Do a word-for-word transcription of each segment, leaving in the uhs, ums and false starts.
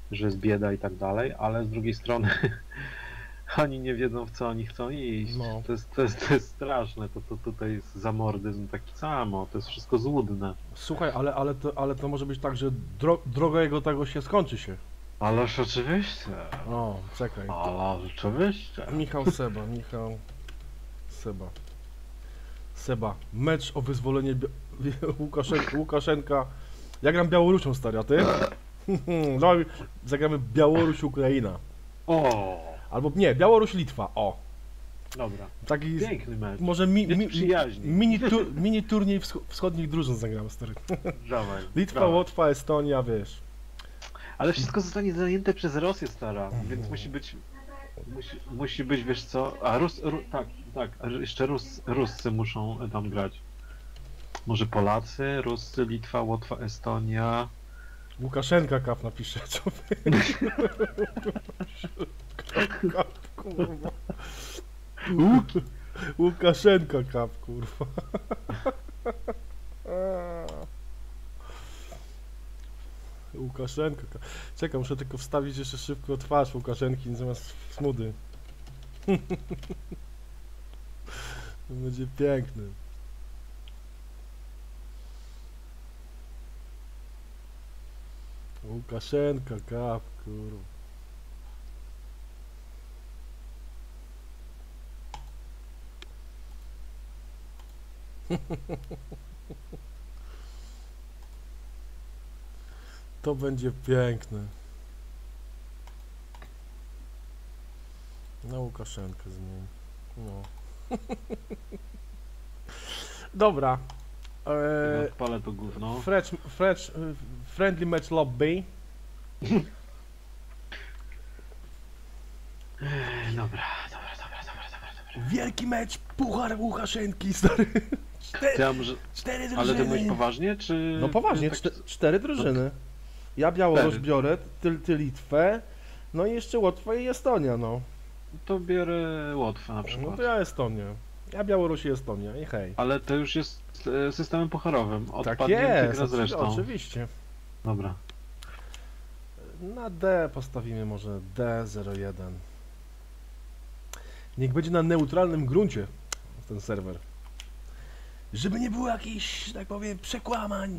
że jest bieda i tak dalej, ale z drugiej strony oni nie wiedzą, w co oni chcą iść. No. To jest, to jest, to jest straszne, to, to tutaj jest zamordyzm taki samo, to jest wszystko złudne. Słuchaj, ale, ale, to, ale to może być tak, że dro, droga jego tego się skończy się. Ależ oczywiście. O, czekaj. Ale oczywiście. Michał Seba, Michał Seba. Seba, mecz o wyzwolenie Bia Łukaszenka, Łukaszenka. Ja gram Białorusią, stary, a ty? Dawaj, zagramy Białoruś-Ukraina. O, Albo nie, Białoruś-Litwa, o. dobra. Taki, Piękny mecz. może mi, Jest mi, przyjaźni. mini, tur, mini turniej wsch wschodnich drużyn zagramy, stary. Dawaj. Litwa, dawaj. Łotwa, Estonia, wiesz. Ale wszystko zostanie zajęte przez Rosję, stara, więc musi być, musi, musi być, wiesz co, a Rus, Ru, tak, tak, a jeszcze Rus, Ruscy muszą tam grać. Może Polacy, Ruscy, Litwa, Łotwa, Estonia. Łukaszenka kap napisze, co kap, kurwa. Łukaszenka kap, kurwa. Łukaszenka kap. Czekaj, muszę tylko wstawić jeszcze szybko twarz Łukaszenki zamiast smudy. To będzie piękny. Łukaszenka kap, kurwa. To będzie piękne. Na Łukaszenkę zmień. No. Dobra. Eee, Odpalę to gówno. Fresh, fresh, friendly match lobby. Ej, Dobra, dobra, dobra, dobra, dobra, dobra. Wielki mecz, puchar Łukaszenki, stary. Cztery, Ja może, cztery ale ty drużyny. mówisz poważnie, czy... No poważnie, tak- czte, cztery drużyny. Ja Białoruś Cztery. biorę, ty, ty Litwę, no i jeszcze Łotwa i Estonia, no. To biorę Łotwę na No przykład. to ja Estonię. Ja Białoruś i Estonia i hej. Ale to już jest e, systemem pucharowym. Tak Odpadnięty jest, gra z resztą. oczywiście. Dobra. Na D postawimy może D zero jeden. Niech będzie na neutralnym gruncie ten serwer. Żeby nie było jakichś, tak powiem, przekłamań.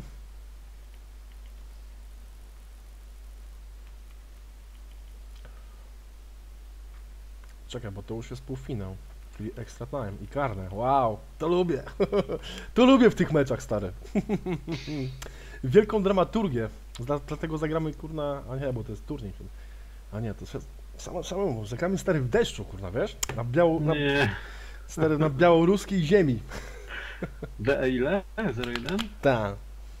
Czekaj, bo to już jest półfinał, czyli extra time i karne. Wow, to lubię. To lubię w tych meczach, stare. Wielką dramaturgię. Dla, dlatego zagramy, kurna, a nie, bo to jest turniej. A nie, to jest samo, samemu. Zagramy, stary, w deszczu, kurna, wiesz? Na biało, na, Nie. stary, na białoruskiej ziemi. D E ile? zero jeden? Tak.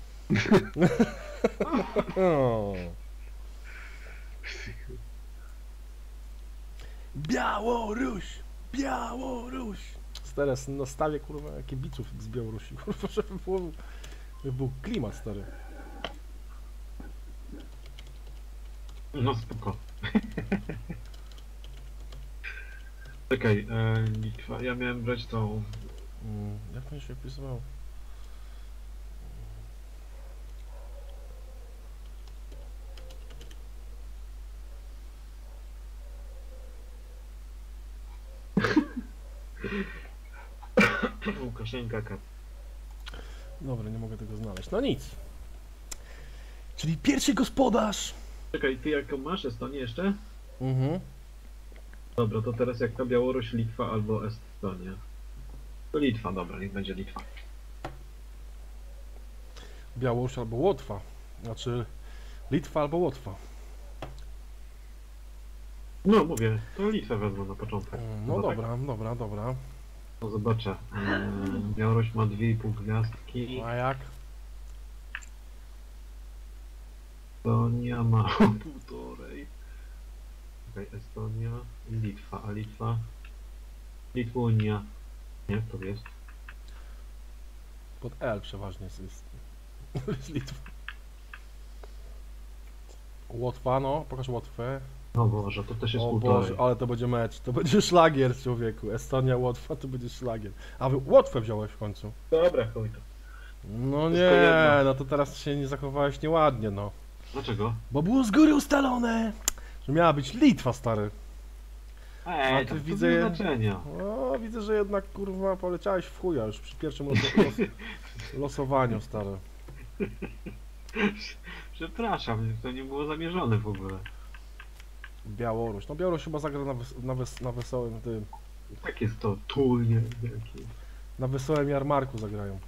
Białoruś! Białoruś! Teraz nastawię, kurwa, kibiców z Białorusi, kurwa, żeby było, żeby był klimat, stary. No spoko. Czekaj, e, Litwa. Ja miałem brać tą... Mm, jak on się opisywał? Łukaszenka Kap. Dobra, nie mogę tego znaleźć. No nic. Czyli pierwszy gospodarz! Czekaj, ty jaką masz? Estonię jeszcze? Mhm. Dobra, to teraz jak to Białoruś, Litwa albo Estonia. To Litwa, dobra, niech będzie Litwa. Białoruś albo Łotwa. Znaczy Litwa albo Łotwa. No mówię, to Litwę wezmę na początek. Mm, No Chyba tak? dobra, dobra, dobra. No zobaczę. Eee, Białoruś ma dwie i pół gwiazdki. A jak? Estonia ma półtorej. Okej, Estonia i Litwa, a Litwa... Litwonia. Nie, to jest. Pod L przeważnie jest, jest, jest Litwa. Łotwa, no, pokaż Łotwę. No Boże, to też jest O półtorej. Boże, ale to będzie mecz, to będzie szlagier, człowieku. Estonia, Łotwa, to będzie szlagier. A wy Łotwę wziąłeś w końcu. Dobra, chuj to. No Wszystko nie, jedno. no to teraz się nie zachowałeś nieładnie, no. Dlaczego? Bo było z góry ustalone, że miała być Litwa, stary. Ej, A to ty bez widzę- znaczenia. O, widzę, że jednak kurwa poleciałeś w chuja już przy pierwszym los los losowaniu, stary. Przepraszam, to nie było zamierzone w ogóle. Białoruś. No Białoruś chyba zagra na, wes na, wes na wesołym tym. Tak jest to turnie wielkie. Na wesołym jarmarku zagrają.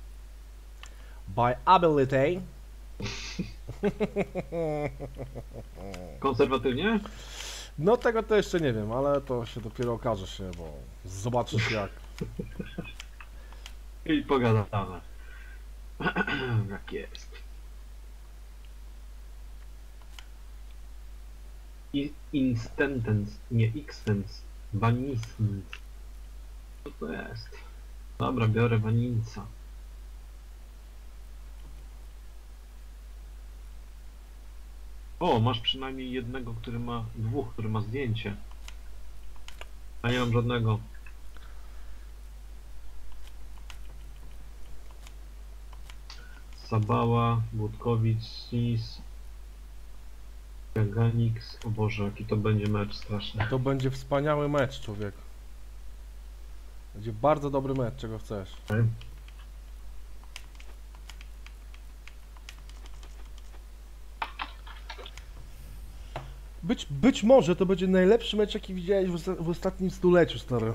By ability. Konserwatywnie? No tego to jeszcze nie wiem, ale to się dopiero okaże się, bo zobaczysz jak. I pogadamy. Jak jest. I instantens, nie extens. Vaniscens. Co to jest? Dobra, biorę waninca. O, masz przynajmniej jednego, który ma... dwóch, który ma zdjęcie. A nie mam żadnego. Sabała, Budkowicz, Sis, Gaganix. O Boże, jaki to będzie mecz straszny. To będzie wspaniały mecz, człowiek. Będzie bardzo dobry mecz, czego chcesz. Być, być może to będzie najlepszy mecz, jaki widziałeś w, osta w ostatnim stuleciu, stary.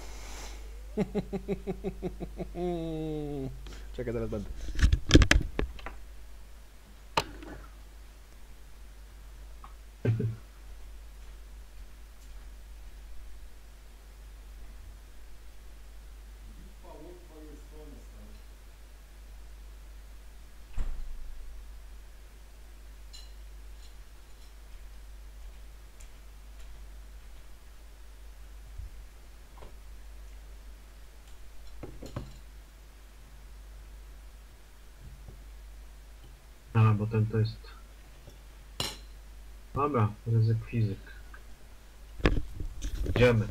Czekaj, teraz będę. A, bo ten to jest... Dobra, ryzyk fizyk. Idziemy.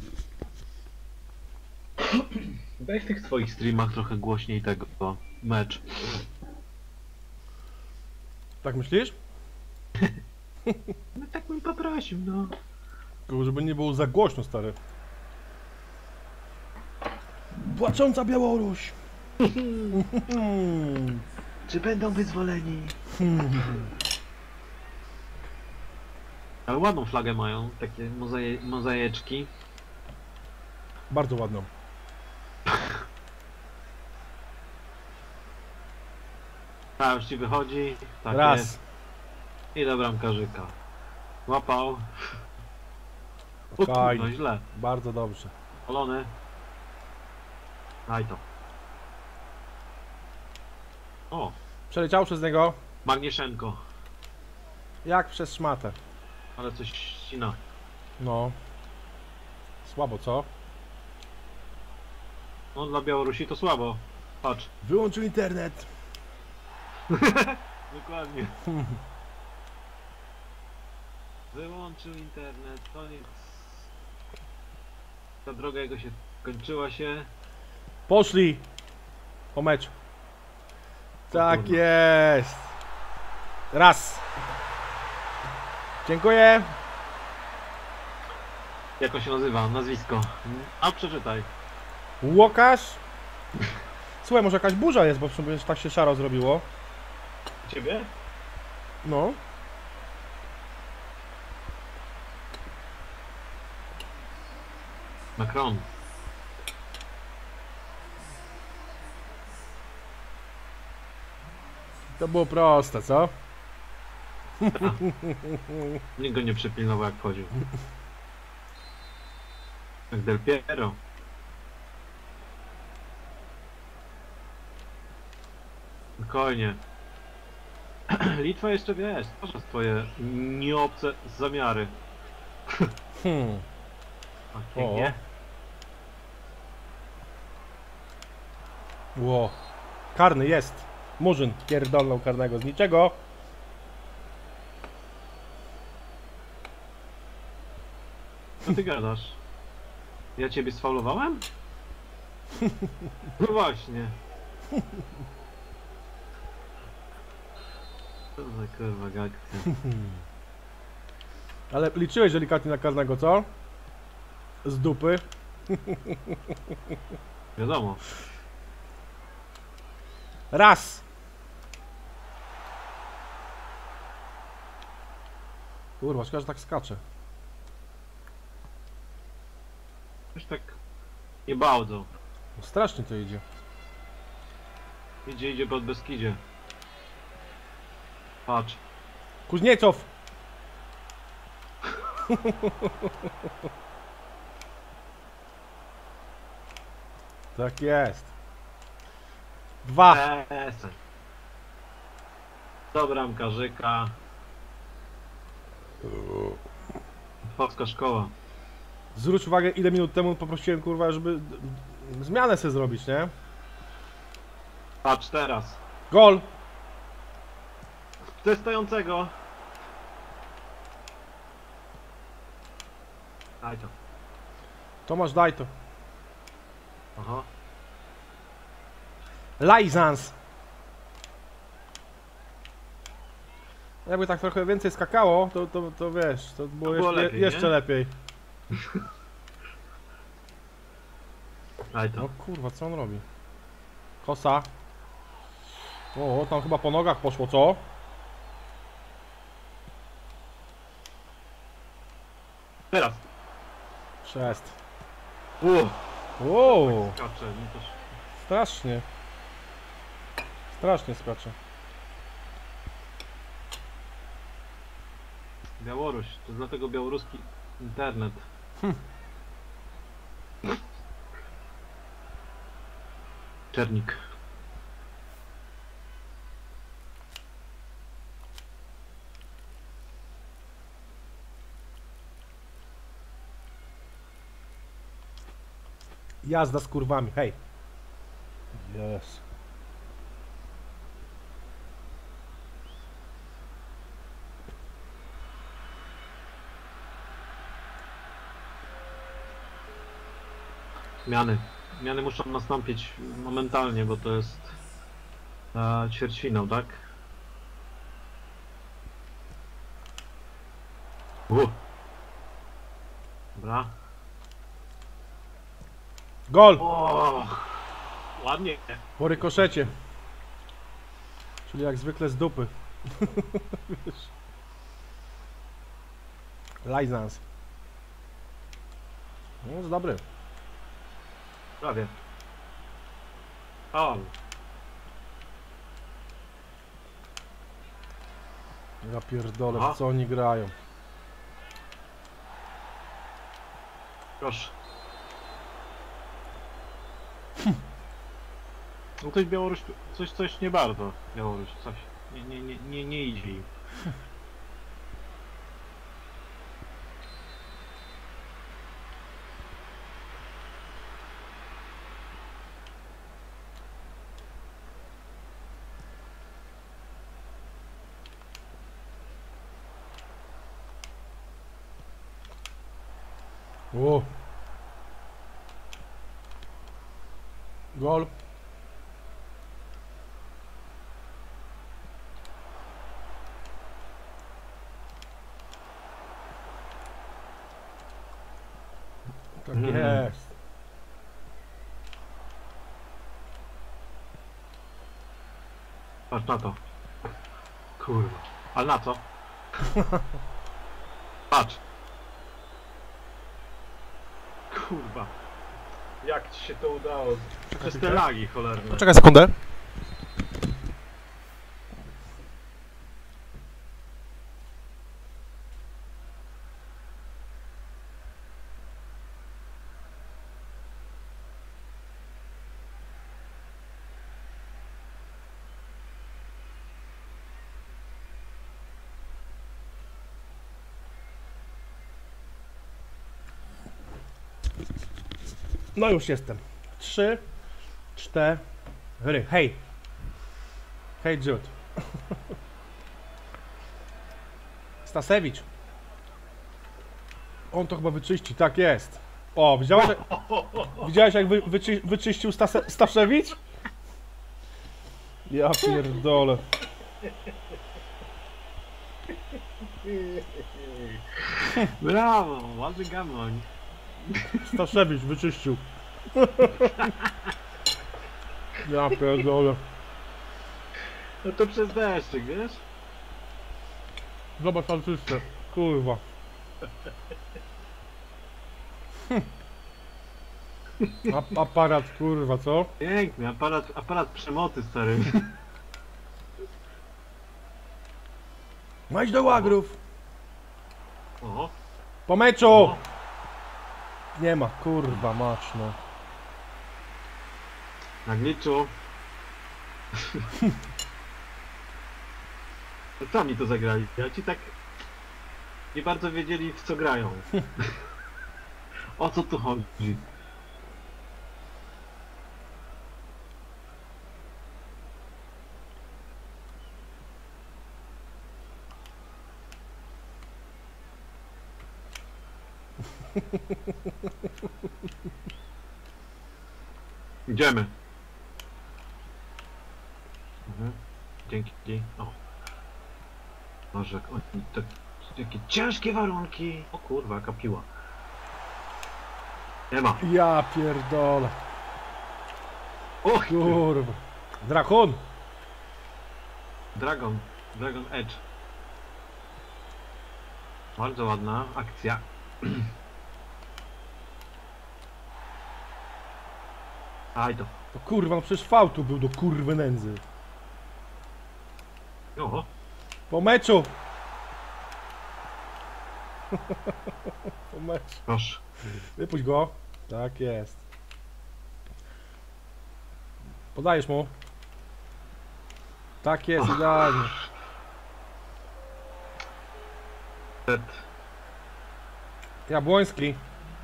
Daj w tych twoich streamach trochę głośniej tego, bo mecz. Tak myślisz? No tak bym poprosił, no. Tylko żeby nie było za głośno, stary. Płacząca Białoruś! Czy będą wyzwoleni? Ale ładną flagę mają, takie mozaje mozajeczki. Bardzo ładną. A, już ci wychodzi. Tak Raz. jest. I do bramkarzyka. Łapał. O Fajnie. kurwa, źle. Bardzo dobrze. Polony. Daj to. O, Przeleciał przez niego Magnieszenko. jak przez szmatę. Ale coś ścina. No. Słabo, co? No dla Białorusi to słabo. Patrz. Wyłączył internet. Dokładnie. Wyłączył internet, koniec. Ta droga jego się kończyła się. Poszli. Po mecz. Tak kurwa. jest. Raz. Dziękuję. Jak on się nazywa? Nazwisko. A przeczytaj. Łukasz. Słuchaj, może jakaś burza jest, bo w sumie tak się szaro zrobiło. Ciebie? No. Macron. To było proste, co? Nikt go nie przepilnował jak chodził. Jak Del Piero. Spokojnie. Litwa jeszcze wiesz, to są twoje nieobce zamiary. Hmm. A pięknie. Ło. Karny jest. Murzyn pierdolnął karnego z niczego. Co ty gadasz? Ja ciebie sfaulowałem? No właśnie. Co za kurwa akcja. Ale liczyłeś delikatnie na karnego, co? Z dupy. Wiadomo. Raz! Kurwa, szkoda, że tak skacze. Już tak nie bardzo. No strasznie to idzie. Idzie, idzie pod Beskidzie. Patrz. Kuźniecow! Tak jest. Dwa. Przestań. Dobra Mkarzyka. Polska szkoła. Zwróć uwagę, ile minut temu poprosiłem, kurwa, żeby d- d- zmianę sobie zrobić, nie? Patrz teraz. Gol! Ze stojącego. Daj to. Tomasz, daj to. Aha. Lajzans! Jakby tak trochę więcej skakało, to, to, to wiesz, to było, było jeszcze, lepiej, jeszcze nie? lepiej. Daj to. No kurwa, co on robi? Kosa. O, tam chyba po nogach poszło, co? Teraz. Szest. Uuu. Wow, Skacze. Mi też. strasznie. Strasznie skacze. Białoruś. To dlatego białoruski internet. Hm. Czernik. Jazda z kurwami, hej. Yes. Zmiany. Zmiany muszą nastąpić momentalnie, bo to jest e, ćwierćfinał, tak? U. Dobra. Gol! O, ładnie. Po rykoszecie. Czyli jak zwykle z dupy. Wiesz. Lajzans. No, jest dobry. Prawie. O, Ja pierdolę, Aha. w co oni grają. proszę. No coś Białoruś, coś, coś nie bardzo. Białoruś, coś. Nie, nie, nie, nie, nie idzie im. O. Gol. Tak Mhm. jest. Patrz na to. Kurwa. Ale na co? Patrz. Kurwa. Jak ci się to udało? Przez te lagi cholerne. Poczekaj sekundę. No już jestem. Trzy, cztery. Hej. Hej, Jude. Stasewicz. On to chyba wyczyści, tak jest. O, widziałeś, jak- widziałeś jak wy, wyczy, wyczyścił Stase, Staszewicz? Ja pierdolę. Brawo, ładny gamoń. Staszewicz wyczyścił. Ja pierdolę. No to przez deszczyk, wiesz? Zobacz artystę. Kurwa. A, aparat kurwa, co? Piękny, aparat, aparat przemoty, stary. Majdź do łagrów. O, Po meczu! o. Nie ma, kurwa mać no. Na gliczu. To sami to zagrali, a ci tak nie bardzo wiedzieli, w co grają. O co tu chodzi? Idziemy. Mhm. Dzięki. O. Może oni tak, takie ciężkie warunki. O kurwa, jaka piła. Nie ma. Ja pierdolę. Och, Kurwa. Drakon. Dragon. Dragon Edge. Bardzo ładna akcja. Aj to. To kurwa, no przecież fał tu był do kurwy nędzy. Oho. Po meczu. Po meczu. Proszę. Wypuść go. Tak jest. Podajesz mu. Tak jest, Och. idealnie. Set. Jabłoński.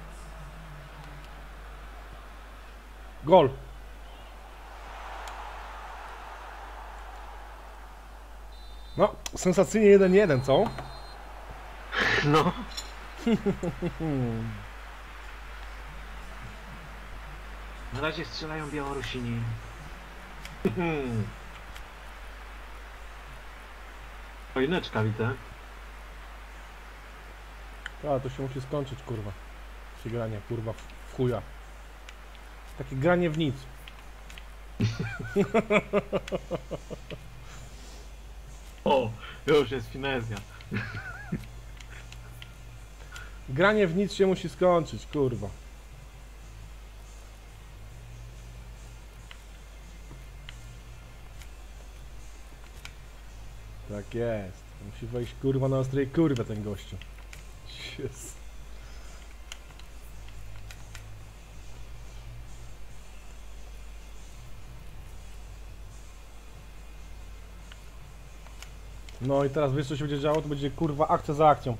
Gol. No, sensacyjnie jeden jeden, co? No. Na razie strzelają Białorusini. Choineczka widzę. A, to się musi skończyć, kurwa. Się granie, kurwa, w, w chuja. Takie granie w nic. O, już jest finezja. Granie w nic się musi skończyć, kurwa. Tak jest. Musi wejść, kurwa, na ostrej kurwę ten gościu. Jezus. No i teraz wiesz, co się będzie działo? To będzie, kurwa, akcja za akcją.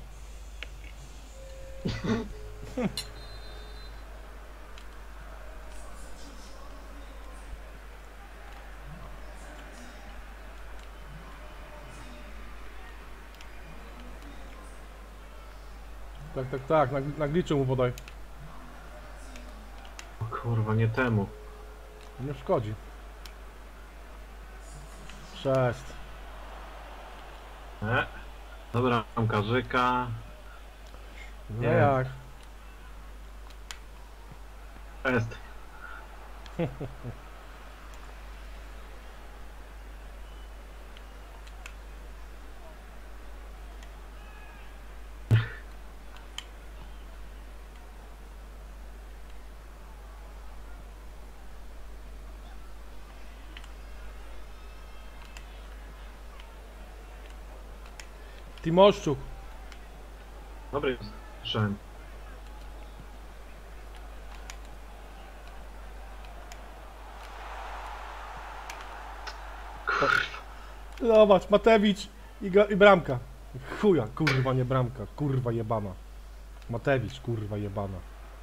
Tak, tak, tak, na, na gliczu mu podaj. O kurwa, nie temu. Nie szkodzi. Sześć. E. Dobra, mam Karzyka. No Nie. jak? Jest. Timoszczuk. Dobry jest. Słyszałem. Zobacz, Matewicz i, ga- i bramka. Chuja, kurwa, nie bramka, kurwa jebana. Matewicz, kurwa jebana.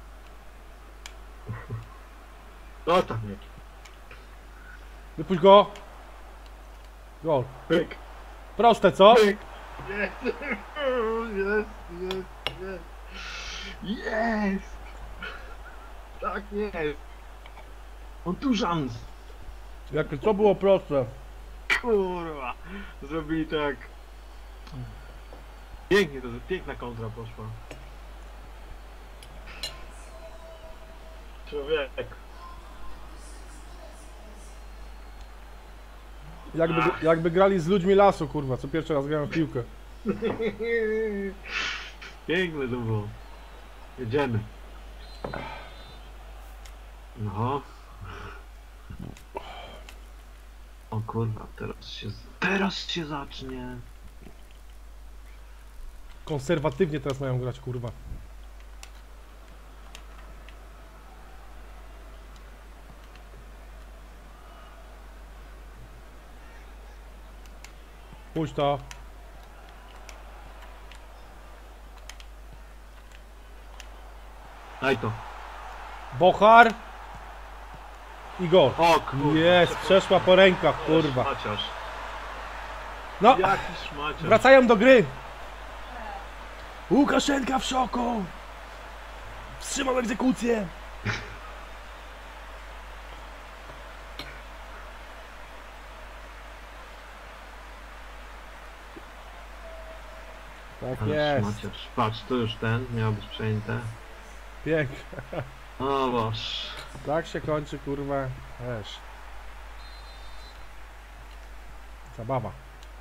No tam nie. Wypuść go. Gol. Pyk. Proste, co? Pyk. Jest. Jest, jest, jest. Jest. Tak jest. On tu szans. Jakie co było proste? Kurwa. Zrobili tak. Pięknie, to piękna kontra poszła. Człowiek. Jakby, jakby grali z ludźmi lasu, kurwa, co pierwszy raz grałem w piłkę. Piękne to było. Jedziemy. No. O kurwa, teraz się, teraz się zacznie. Konserwatywnie teraz mają grać, kurwa. Puść to. Daj to. Bochar. I gol. O kurwa. Jest, przeszła po rękach, kurwa. Szmaciarz. No, Jaki szmaciarz. wracają do gry. Łukaszenka w szoku. Wstrzymał egzekucję. Tak Ale jest. szmaciarz. Patrz, to już ten, miał być przejęte. Pięknie. O boż. Tak się kończy, kurwa. Wiesz. Zabawa.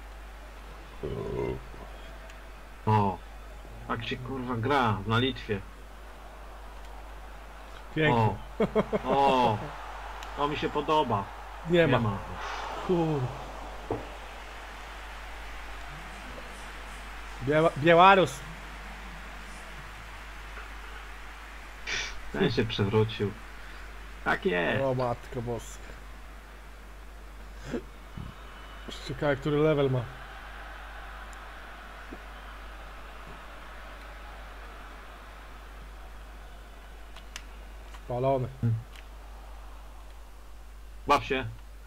O. Tak się kurwa gra na Litwie. Pięknie. O. O. To mi się podoba. Nie ma. Kur... Biała... Białoruś. Ten się przewrócił. Tak jest. O matko boska. Ciekawe, który level ma. Spalony. Baw się.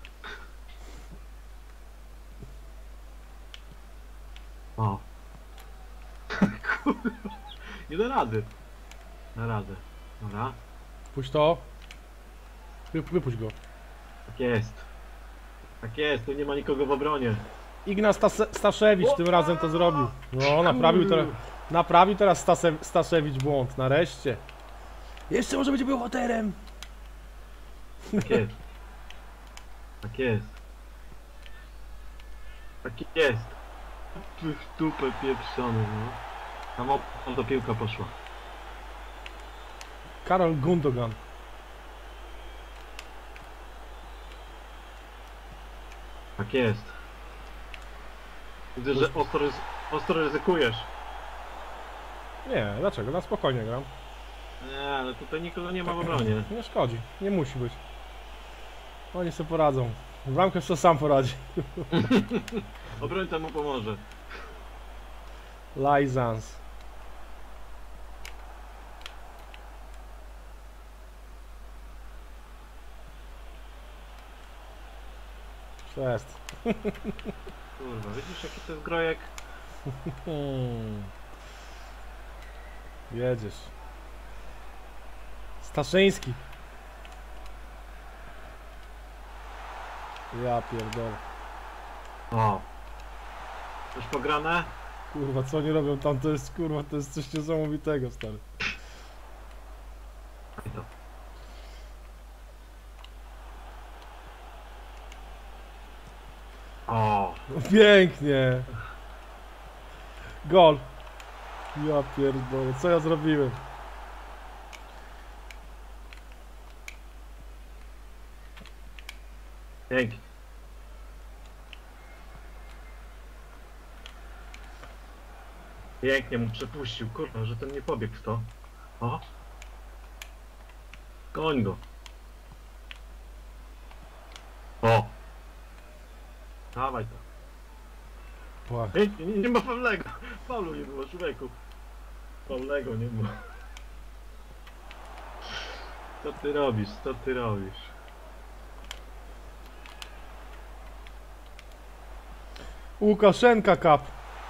O. Kurwa. Nie da rady. Da radę. Dobra. Puść to. Wy, wypuść go. Tak jest. Tak jest, tu nie ma nikogo w obronie. Ignac Stase Staszewicz tym razem to zrobił. No, naprawił, teraz, naprawił teraz Stase Staszewicz błąd. Nareszcie. Jeszcze może będzie bohaterem. Tak jest. Tak jest. Tak jest. Ty w dupę pieprzony, no. Tam o, to piłka poszła. Karol Gundogan. Tak jest. Widzę, że ostro, ryzy ostro ryzykujesz. Nie, dlaczego? Na spokojnie gram. Nie, ale tutaj nikogo nie ma w obronie. Nie szkodzi. Nie musi być. Oni sobie poradzą. Bramkę sobie sam poradzi. Obrońca mu pomoże. Lajzans. Jest. Kurwa, widzisz jaki to jest grojek? Hmm. Jedziesz. Staszyński. Ja pierdolę. O. Już pograne? Kurwa, co oni robią tam, to jest, kurwa, to jest coś niesamowitego, stary. I to. O. Pięknie. Gol. Ja pierdolę, co ja zrobiłem? Pięknie. Pięknie mu przepuścił, kurwa, że ten nie pobiegł w to. O. Goń go. O. Dawaj to. Płach. Pięknie, nie, nie ma Paulego. Paulu nie było, człowieku. Paulego nie było. Co ty robisz, co ty robisz? Łukaszenka kap.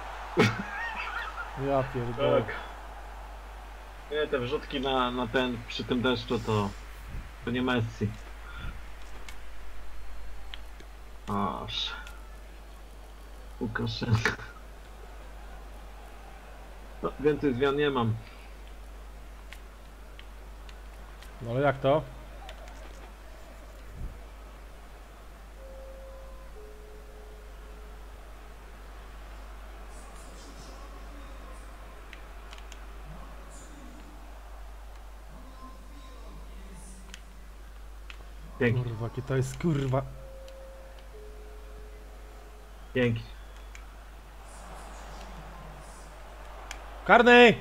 Ja pierdolę. Tak. Nie, te wrzutki na, na ten, przy tym deszczu to... To nie Messi. Aż. Łukaszenka. No, więcej zmian nie mam. No ale jak to? Dzięki, Kurwa, jakie to jest kurwa. dzięki. Karny!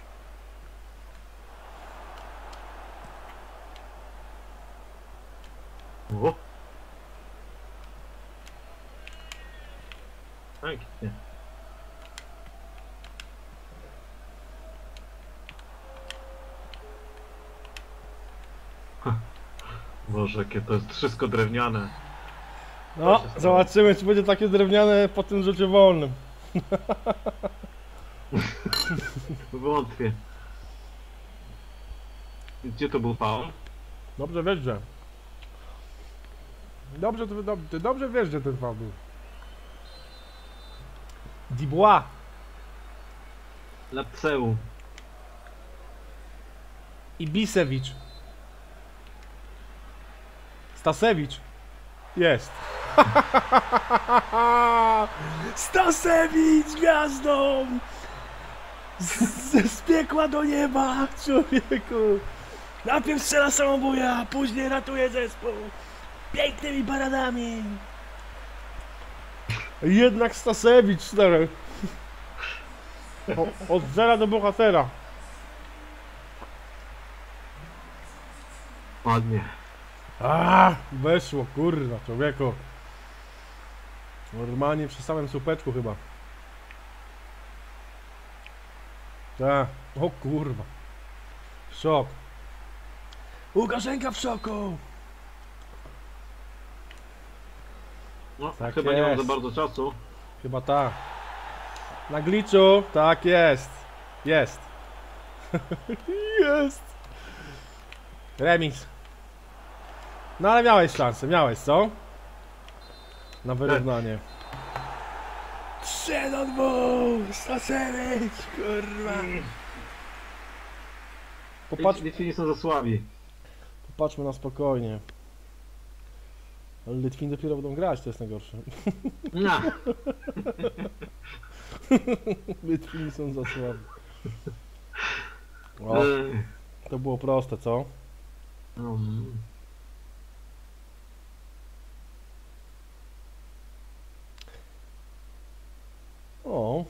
O! Pięknie. Ha. Boże, jakie to jest wszystko drewniane. No, zobaczymy, czy będzie takie drewniane po tym rzucie wolnym. Wątpię. Gdzie to był faul? Dobrze wiesz, że. Dobrze, ty, dob- ty dobrze wiesz, że ten faul był. Dubois. Lapseu. Ibisewicz. Stasewicz. Jest. Stasewicz gwiazdą! Z, z piekła do nieba, człowieku! Najpierw strzela samobuja, później ratuje zespół. Pięknymi paradami. Jednak Stasewicz, stary. O, od zera do bohatera. Ładnie. A, weszło, kurwa, człowieku. Normalnie przy samym słupeczku chyba. Tak, o kurwa. Szok. Łukaszenka w szoku. No, Tak chyba nie mam jest. za bardzo czasu. Chyba tak. Na gliczu, tak jest. Jest. Jest. Remis. No ale miałeś szansę, miałeś, co? Na wyrównanie. trzy do dwóch! Stasewicz, kurwa! Popatrz, Litwini są za słabi. popatrzmy na spokojnie. Ale Litwini dopiero będą grać, to jest najgorsze. No. Litwini są za słabi. O, Ej. to było proste, co? Mm. O.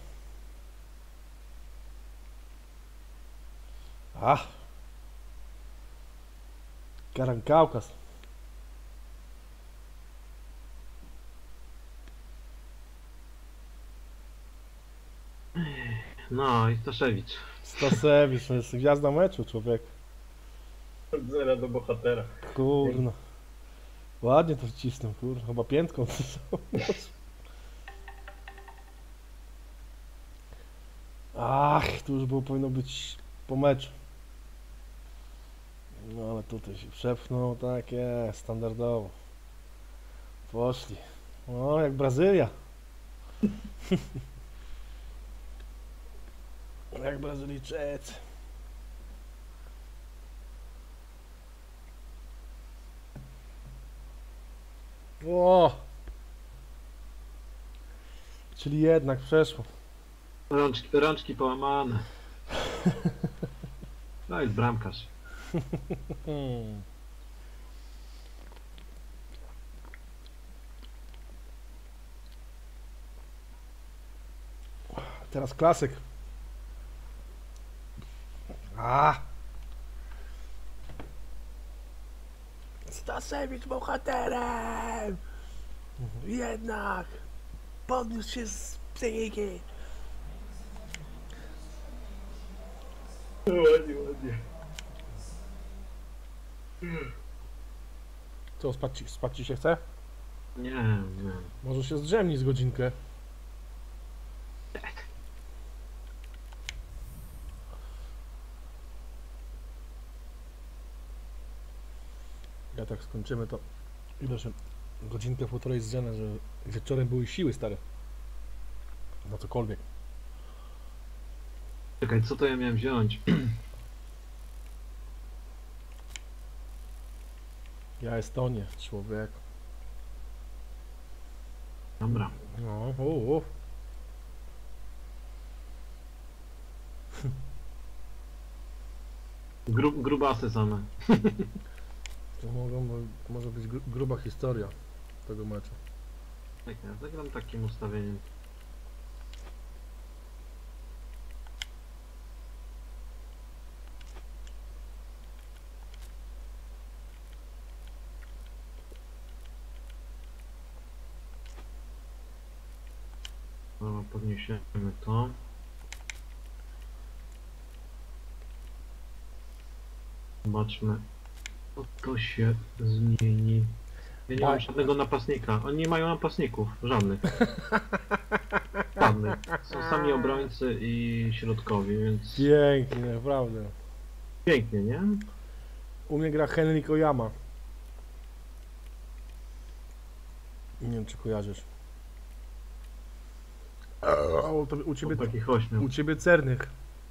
Ach. Karan Kaukaz. No i Staszewicz. Stasewicz, to jest gwiazda meczu, człowiek. Od zera do bohatera. Kurno. Ładnie to wcisnął, kurno. Chyba piętką. Ach, tu już było powinno być po meczu. No ale tutaj się przepchnął, tak jest, standardowo. Poszli. O, jak Brazylia. Jak Brazylijczycy. O! Czyli jednak przeszło. Rączki, rączki połamane. No jest bramkarz. Hmm. Teraz klasyk. A! Stasewicz bohaterem! Jednak! Podniósł się z psychiki. Ładnie, ładnie. Co, spać ci, spać ci się chce? Nie, nie. Może się zdrzemnij z godzinkę. Ja tak skończymy to. Ile się godzinkę, półtorej zdrzemnę, że wieczorem były siły stare. Na cokolwiek. Czekaj, co to ja miałem wziąć? Ja Estonię, człowiek. Dobra. No, o, o. Gru, grubasy same. To mogą, może być gru, gruba historia tego meczu. Tak, ja zagram takim ustawieniem. Dobra, podniesiemy to. Zobaczmy, co to się zmieni. Ja nie mam Ba- żadnego napastnika. Oni nie mają napastników. Żadnych. Żadnych. Są sami obrońcy i środkowi, więc Pięknie, naprawdę. pięknie, nie? U mnie gra Henryk Oyama. Nie wiem, czy kojarzysz. O, to u ciebie, To takich ośmiu. u ciebie Cernych.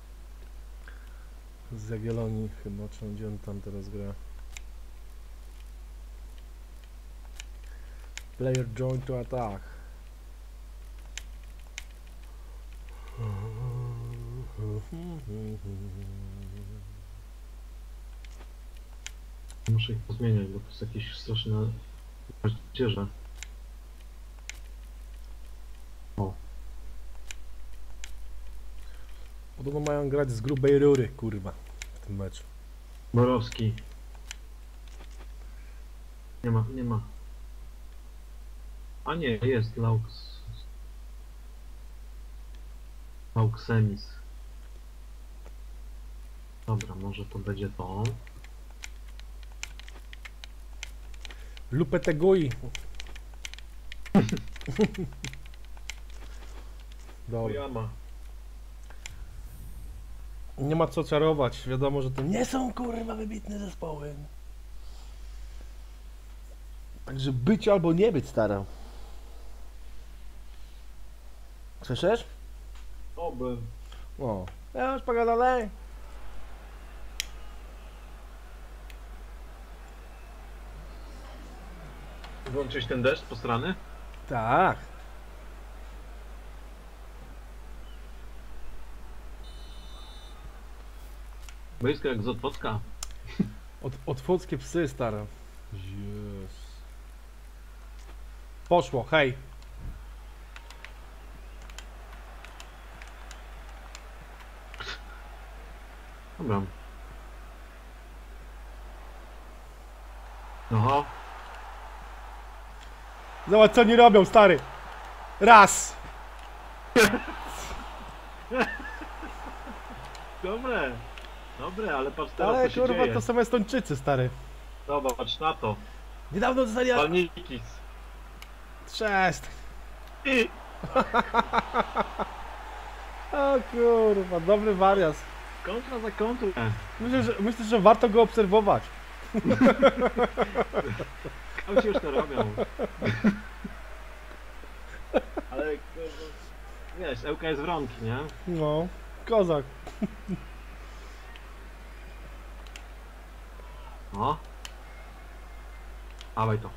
Z Jagiellonii chyba, czy gdzie on tam teraz gra? Player join to attack. Muszę ich pozmieniać, bo to jest jakieś straszne rozdzierze. O, Podobno mają grać z grubej rury, kurwa, w tym meczu. Borowski. Nie ma, nie ma. A nie, jest Laux. Lauksemis. Dobra, może to będzie to. Lupetegui. Dobra. Oyama. Nie ma co czarować, wiadomo, że to nie są kurwa wybitne zespoły. Także być albo nie być, stara. Słyszysz? Oby. O, ja już pogadalej. Włączyć ten deszcz po strony? Tak. Boisko jak z Otwocka. Od, otwockie psy, stara. Yes. Poszło, hej. Dobra. Oho. Zobacz, co oni robią, stary. Raz. Dobre. Dobre, ale patrz teraz Ale co się kurwa, dzieje. to są Estończycy, stary. Zobacz na to. Niedawno dostali... Palnikis. Sześć. I... O kurwa, dobry warias. Kontra za kontrę. Myślę, że, myślę, że warto go obserwować. Skauci już to robią. Ale kurwa, wiesz, Ełka jest wronki, nie? No, kozak. O. Dawaj to.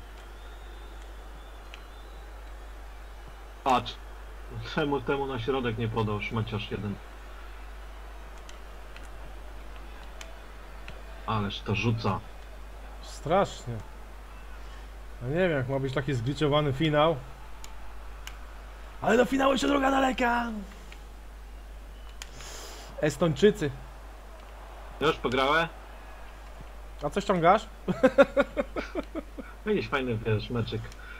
Patrz. Czemu temu na środek nie podał szmaciarz jeden? Ależ to rzuca. Strasznie. No nie wiem, jak ma być taki zgliczowany finał. Ale do finału jeszcze droga daleka. Estończycy. Już pograłe? A co ściągasz? Jakiś fajny, wiesz, meczyk.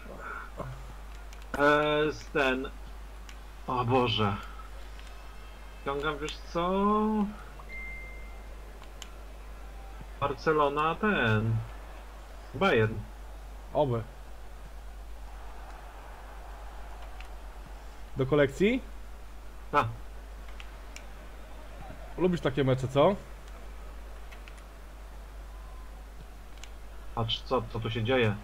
Eee, z ten... O Boże. Ściągam, wiesz co? Barcelona, ten... Bayern. Oby. Do kolekcji? A, Lubisz takie mecze, co? patrz co, co tu się dzieje.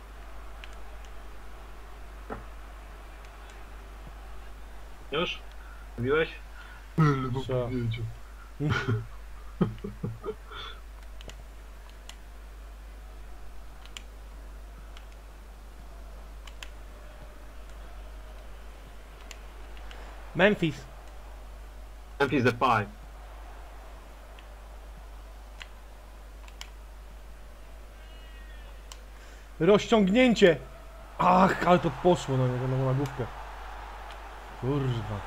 Już? Mówiłeś? Co? Memphis. Memphis the five. Rozciągnięcie. Ach, ale to poszło na niego, na główkę. Kurwa.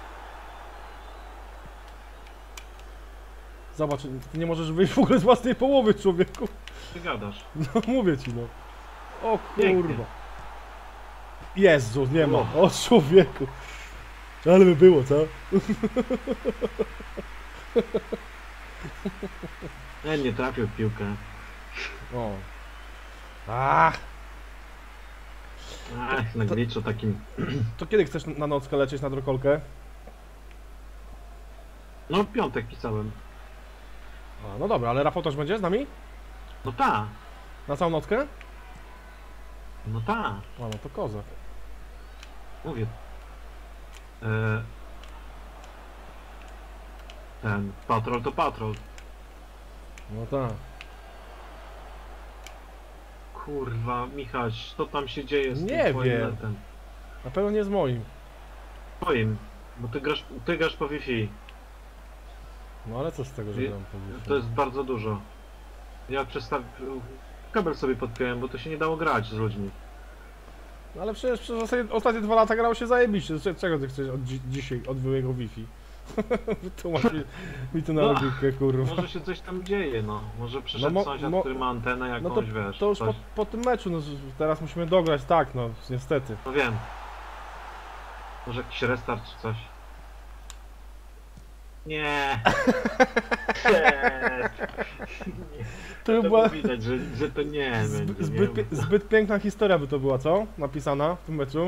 Zobacz, ty nie możesz wyjść w ogóle z własnej połowy, człowieku. Ty gadasz. No mówię ci, no. O Pięknie. kurwa. Jezu, nie ma. Wow. O człowieku. Ale by było, co? Nie, nie trafił w piłkę. O. Ach. Ach, na glitchu takim. To kiedy chcesz na nockę lecieć na drokolkę? No w piątek pisałem. A, no dobra, ale Rafał też będzie z nami? No ta. Na całą nockę? No ta. A, no to kozak. Mówię. E... Ten. Patrol to patrol. No tak. Kurwa, Michaś, co tam się dzieje z Nie tym twoim wiem. netem? Na pewno nie z moim. Twoim. Bo ty grasz, ty grasz po Wi-Fi. No ale co z tego, że I- mam powiedzieć? To jest bardzo dużo. Ja przestaw... kabel sobie podpiąłem, bo to się nie dało grać z ludźmi. No ale przecież przez ostatnie, ostatnie dwa lata grało się zajebiście. Cze- Czego ty chcesz od dzi dzisiaj, od byłego Wi-Fi? Wytłumacz mi, mi to na No, logikę, kurwa. Może się coś tam dzieje, no. Może przyszedł No mo- sąsiad, mo- który ma antenę jakąś, No to, wiesz, to już po, coś. po tym meczu, no teraz musimy dograć, tak, no niestety. No wiem. Może jakiś restart czy coś. Nie. Nie. To by To była było widać, że, że to nie zbyt, będzie. zbyt, nie pie- zbyt piękna historia by to była, co? Napisana w tym meczu.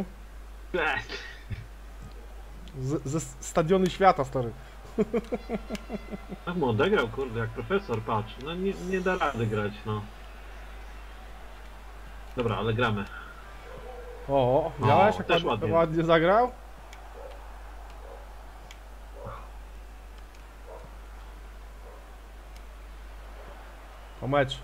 Z, ze stadiony świata, stary. Tak mu odegrał, kurde, jak profesor, patrz. No nie, nie da rady grać, no. Dobra, ale gramy. O, widziałeś, jak też ładnie, ładnie. ładnie zagrał? O mecz.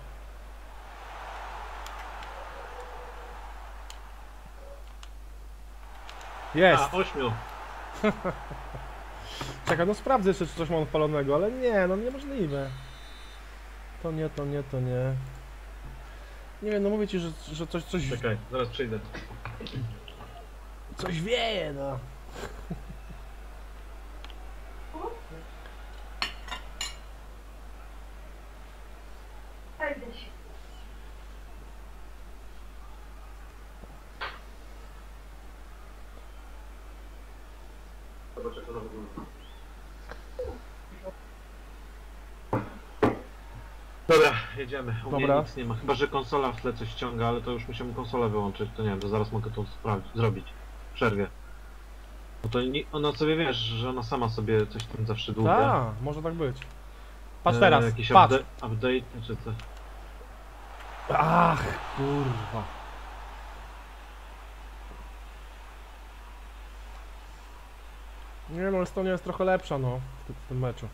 Jest! A, ośmiu. Czekaj, no sprawdzę jeszcze, czy coś mam odpalonego, ale nie, no niemożliwe. To nie, to nie, to nie. Nie wiem, no mówię ci, że, że coś, coś, Czekaj, zaraz przyjdę. coś wieje, no. Zobacz, jak to wygląda. Dobra, jedziemy. U mnie Dobra. nic nie ma. Chyba, że konsola w tle coś ściąga, ale to już musimy konsolę wyłączyć. To nie wiem, to zaraz mogę to sprawdzić, zrobić. W przerwie. Bo to nie, ona sobie, wiesz, że ona sama sobie coś tam zawsze długa. Tak, może tak być. Patrz E, teraz, Jakiś patrz. upda update czy coś. Ach, kurwa. Nie no, Estonia jest trochę lepsza, no, w, ty- w tym meczu.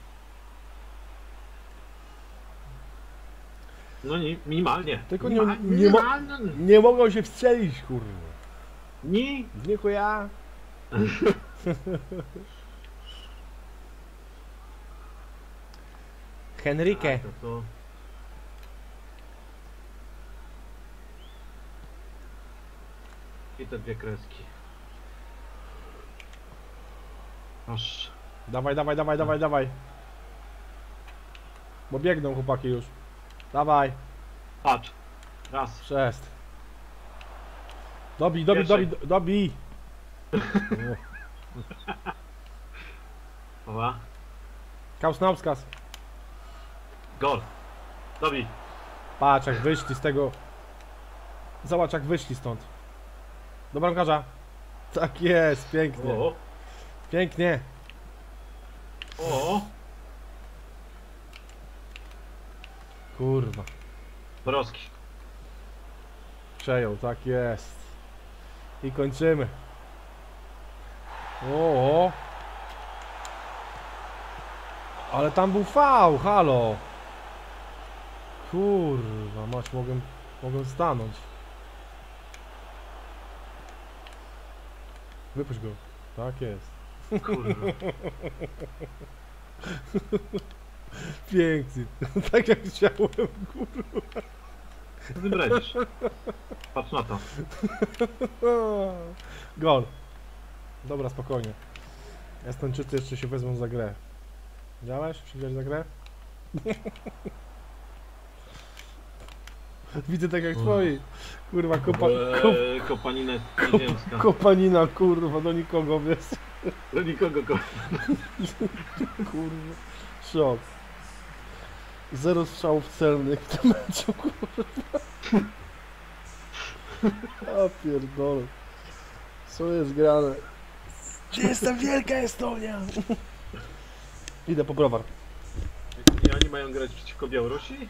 No nie, minimalnie. Tylko nie- Minima- nie mo- minimalnie. Nie mogą się wstrzelić, kurwa. Nie. Dziękuję. Henrykę. To, to... I te dwie kreski. Aż. Dawaj, dawaj, dawaj, dawaj, dawaj. Bo biegną chłopaki już. Dawaj. Patrz. Raz. Przest. Dobij, dobij, Pierwszej. dobij, dobij. Dwa. Kaus na wskaz. Gol. Dobij. Patrz jak wyszli z tego. Zobacz jak wyszli stąd. Do bramkarza. Tak jest, pięknie. O. Pięknie. O. Kurwa. Borowski. Przejął, tak jest. I kończymy. O. Ale tam był fał, halo. Kurwa, mać, mogłem, mogłem stanąć. Wypuść go. Tak jest. Kurwa. Piękny. Tak jak chciałem, kurwa. Co ty bredzisz? Patrz na to. Gol. Dobra, spokojnie. Estończycy jeszcze się wezmą za grę. Widziałeś? Przyjdziesz za grę? Widzę tak jak twoi. Kurwa, kopa, kop, Eee, kopanina kop, nieziemska. kopanina, kurwa, do nikogo, wiesz. Do nikogo go. Kurwa. Szok. Zero strzałów celnych w tym meczu, kurwa. A pierdolę. Co jest grane? Gdzie jest ta wielka Estonia? Idę po browar. I oni mają grać przeciwko Białorusi?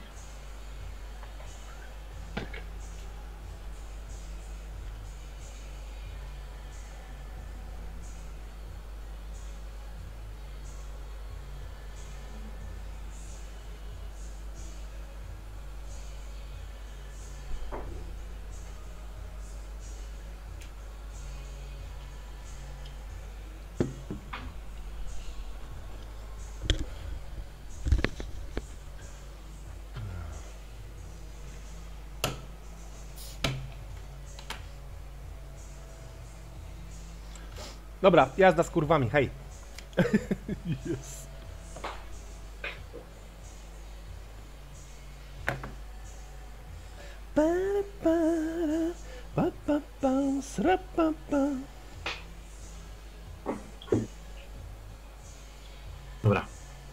Dobra, jazda z kurwami, hej. Yes. Pa, pa, pa, pa, pa, sra, pa, pa. Dobra.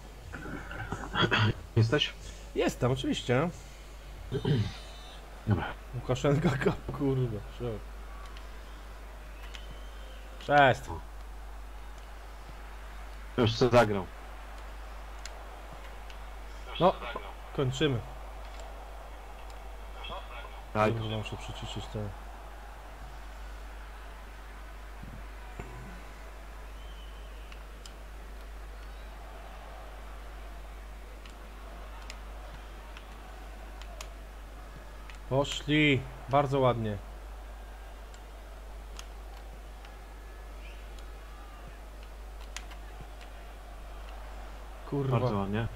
Jesteś? Jestem, oczywiście. Dobra. Łukaszenka, ka- kurwa, szok. Cześć. Już co zagrał. No, kończymy. Tak. Kurwa, muszę przyciszyć ten. Poszli. Bardzo ładnie. Kurwa. Bardzo ładnie.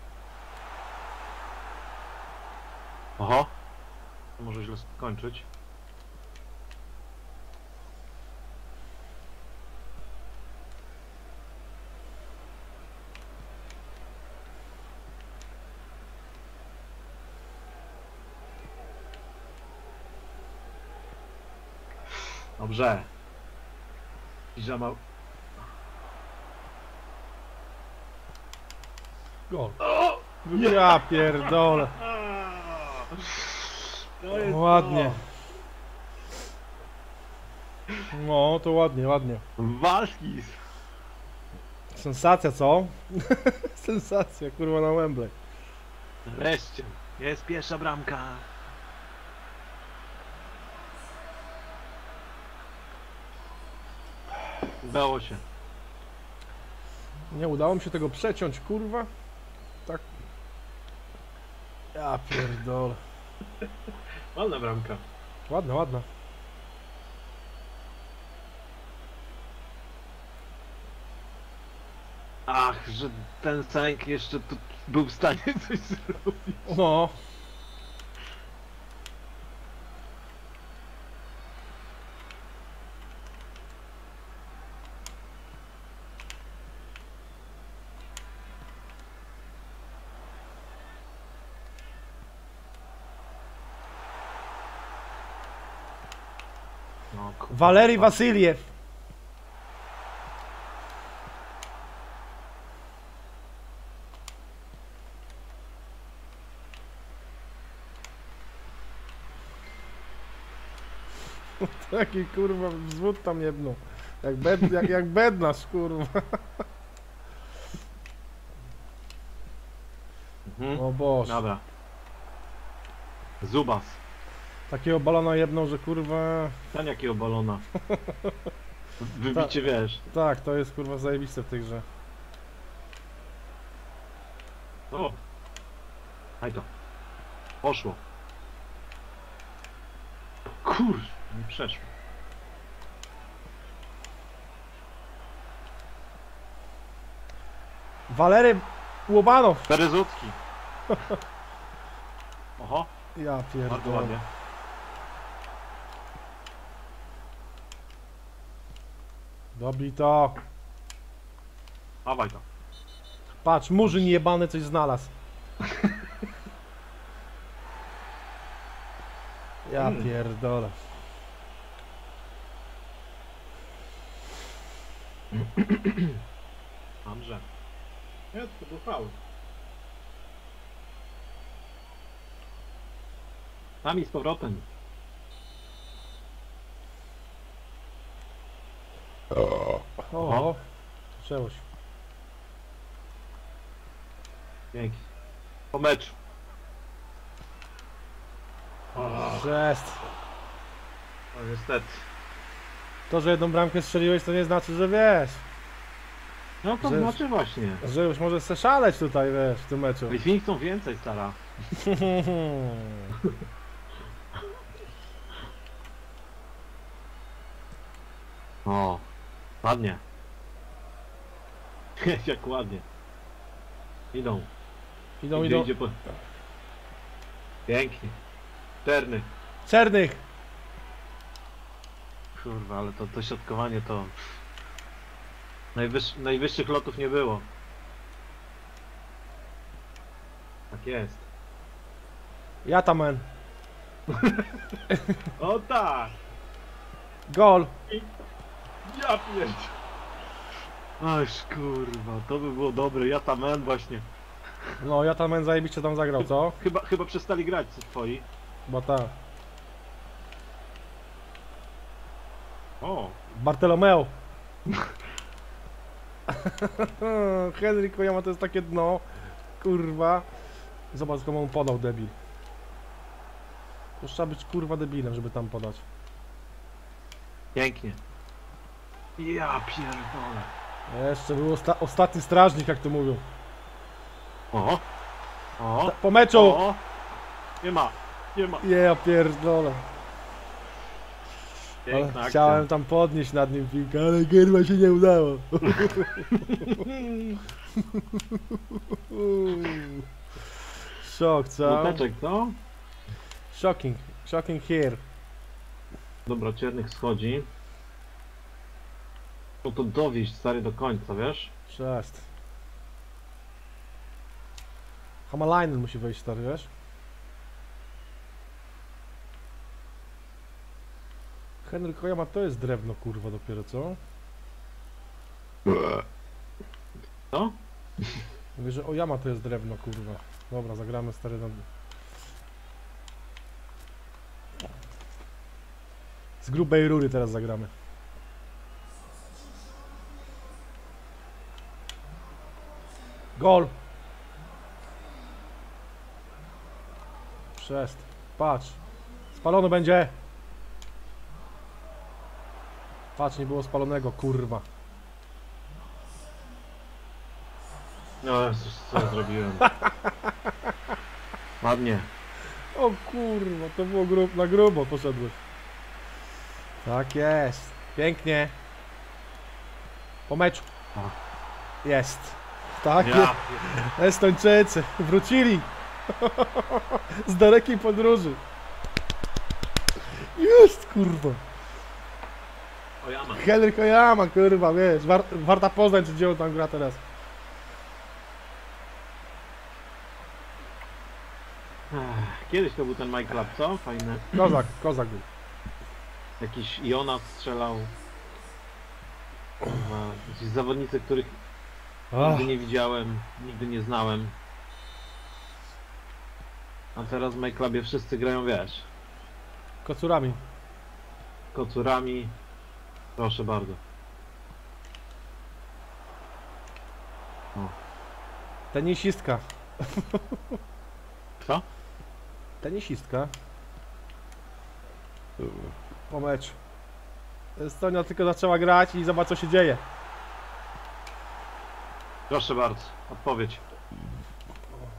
Oho. To może źle skończyć. Dobrze. Piżama. Gol. O! Ja pierdolę. To jest Ładnie. No, to ładnie, ładnie. to. Walki. Sensacja, co? Sensacja, kurwa, na Wembley. Wreszcie. Jest pierwsza bramka. Udało się. Nie udało mi się tego przeciąć, kurwa. Tak. Ja pierdolę. Ładna bramka. Ładna, ładna. Ach, że ten Sęk jeszcze tu był w stanie coś zrobić. No. No, kurwa. Walerii Wasiliew. Taki kurwa wzwód tam jebnął. Jak, bed, jak, jak bednarz, kurwa. Mhm. O Boże. Dobra. Zubas. Takiego balona jebnął, że kurwa... Ten jakiego balona. Wybicie, wiesz. Tak, to jest kurwa zajebiste w tej grze. O! Daj to. Poszło. Kur... nie przeszło. Walery Łobanow. Berezutki. Oho, Ja bardzo pierdolę. ładnie. Dobij to. Dawaj to. Patrz, murzyn jebany coś znalazł. Ja Mm. pierdolę. Dobrze. Nie, to był faul. Tam z powrotem. O, zaczęło się. Dzięki. Po meczu. O, Jest. no niestety. To, że jedną bramkę strzeliłeś, to nie znaczy, że wiesz. No to Że- znaczy właśnie. Że już możesz se szaleć tutaj, wiesz, w tym meczu. Litwini chcą więcej, stara. O, ładnie. Jak ładnie. Idą. Idą, Idzie, idą. idzie po... Pięknie. Czerny. Czernych. Kurwa, ale to, to środkowanie to... Najwyż, najwyższych lotów nie było. Tak jest. Jatamen. O tak! Gol. Ja pierdolę. Aż kurwa, to by było dobre. Ja tam men właśnie. No, Jatamen zajebiście tam zagrał, co? Chyba, chyba przestali grać co twoi. Bo tak. O, Bartolomeo. Henryk Kojama to jest takie dno. Kurwa. Zobacz, komu on podał, debil. To trzeba być kurwa debilem, żeby tam podać. pięknie. Ja pierdolę. Jeszcze był osta ostatni strażnik, jak to mówią. O, o, Ta po meczu! o. Nie ma, nie ma. Ja pierdolę. Ale Piękna akcja. chciałem tam podnieść nad nim piłkę, ale kurwa się nie udało. Szok, co? Smuteczek, co? Shocking. Shocking here. Dobra, Czernych schodzi. No to dowieść stary do końca, wiesz? Just. Hamalainen musi wejść, stary, wiesz? Henryk Kojama to jest drewno, kurwa, dopiero, co? Co? Mówię, że Oyama to jest drewno, kurwa. Dobra, zagramy, stary, na... Z grubej rury teraz zagramy. Gol! Przest. Patrz. Spalony będzie. Patrz, nie było spalonego, kurwa. No Jezus, co ja zrobiłem? Ładnie. O kurwa, to było grub, na grubo poszedłeś. Tak jest. Pięknie. Po meczu. O. Jest. Tak Ja jest. pierdolę. Estończycy wrócili. Z dalekiej podróży. Jest, kurwa. O ja mam. Henryk Kojama, kurwa, wiesz. War, Warta Poznań, czy gdzie on tam gra teraz. Ech, Kiedyś to był ten Mike Club, co? Fajny. Kozak, kozak był. Jakiś Jonas strzelał. Kurwa, Jakiś zawodnicy, których Ach, nigdy nie widziałem, nigdy nie znałem. A teraz w My Clubie wszyscy grają, wiesz, kocurami. kocurami. Proszę bardzo. Tenisistka. Co? Tenisistka. Po meczu. Estonia tylko zaczęła grać i zobacz, co się dzieje. Proszę bardzo, odpowiedź.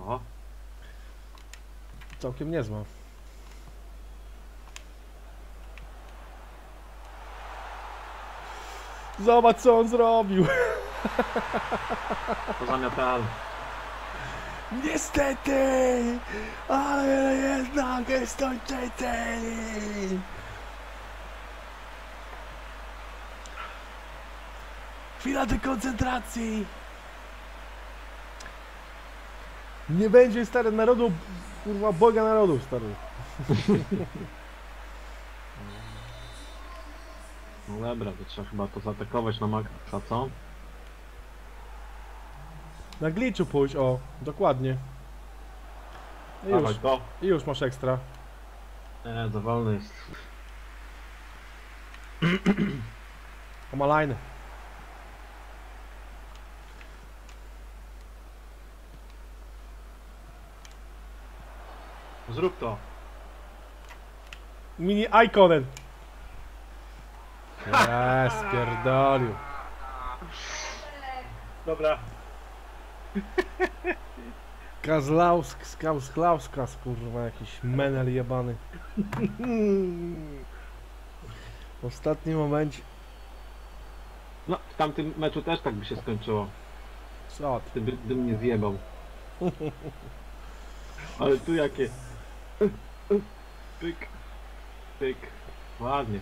O, Całkiem niezła. Zobacz co on zrobił. pozamiatane. Niestety, ale jednak Estończycy. Chwila dekoncentracji. Nie będzie stary narodu, kurwa Boga narodów stary. No dobra, to trzeba chyba to zaatakować na maksa, co? Na glitchu pójść, o, dokładnie. I już, Dawaj to. i już masz ekstra. Nie, za wolny jest. Omalajny. Zrób to. Mini Ikonen. Jest, pierdolił. Dobra. Kazlausk, Skauskauskas, kurwa, jakiś menel jebany. W ostatnim momencie... No, w tamtym meczu też tak by się skończyło. Co ty? Gdyby, gdyby mnie zjebał. Ale tu jakie... Pyk. Pyk. Ładnie.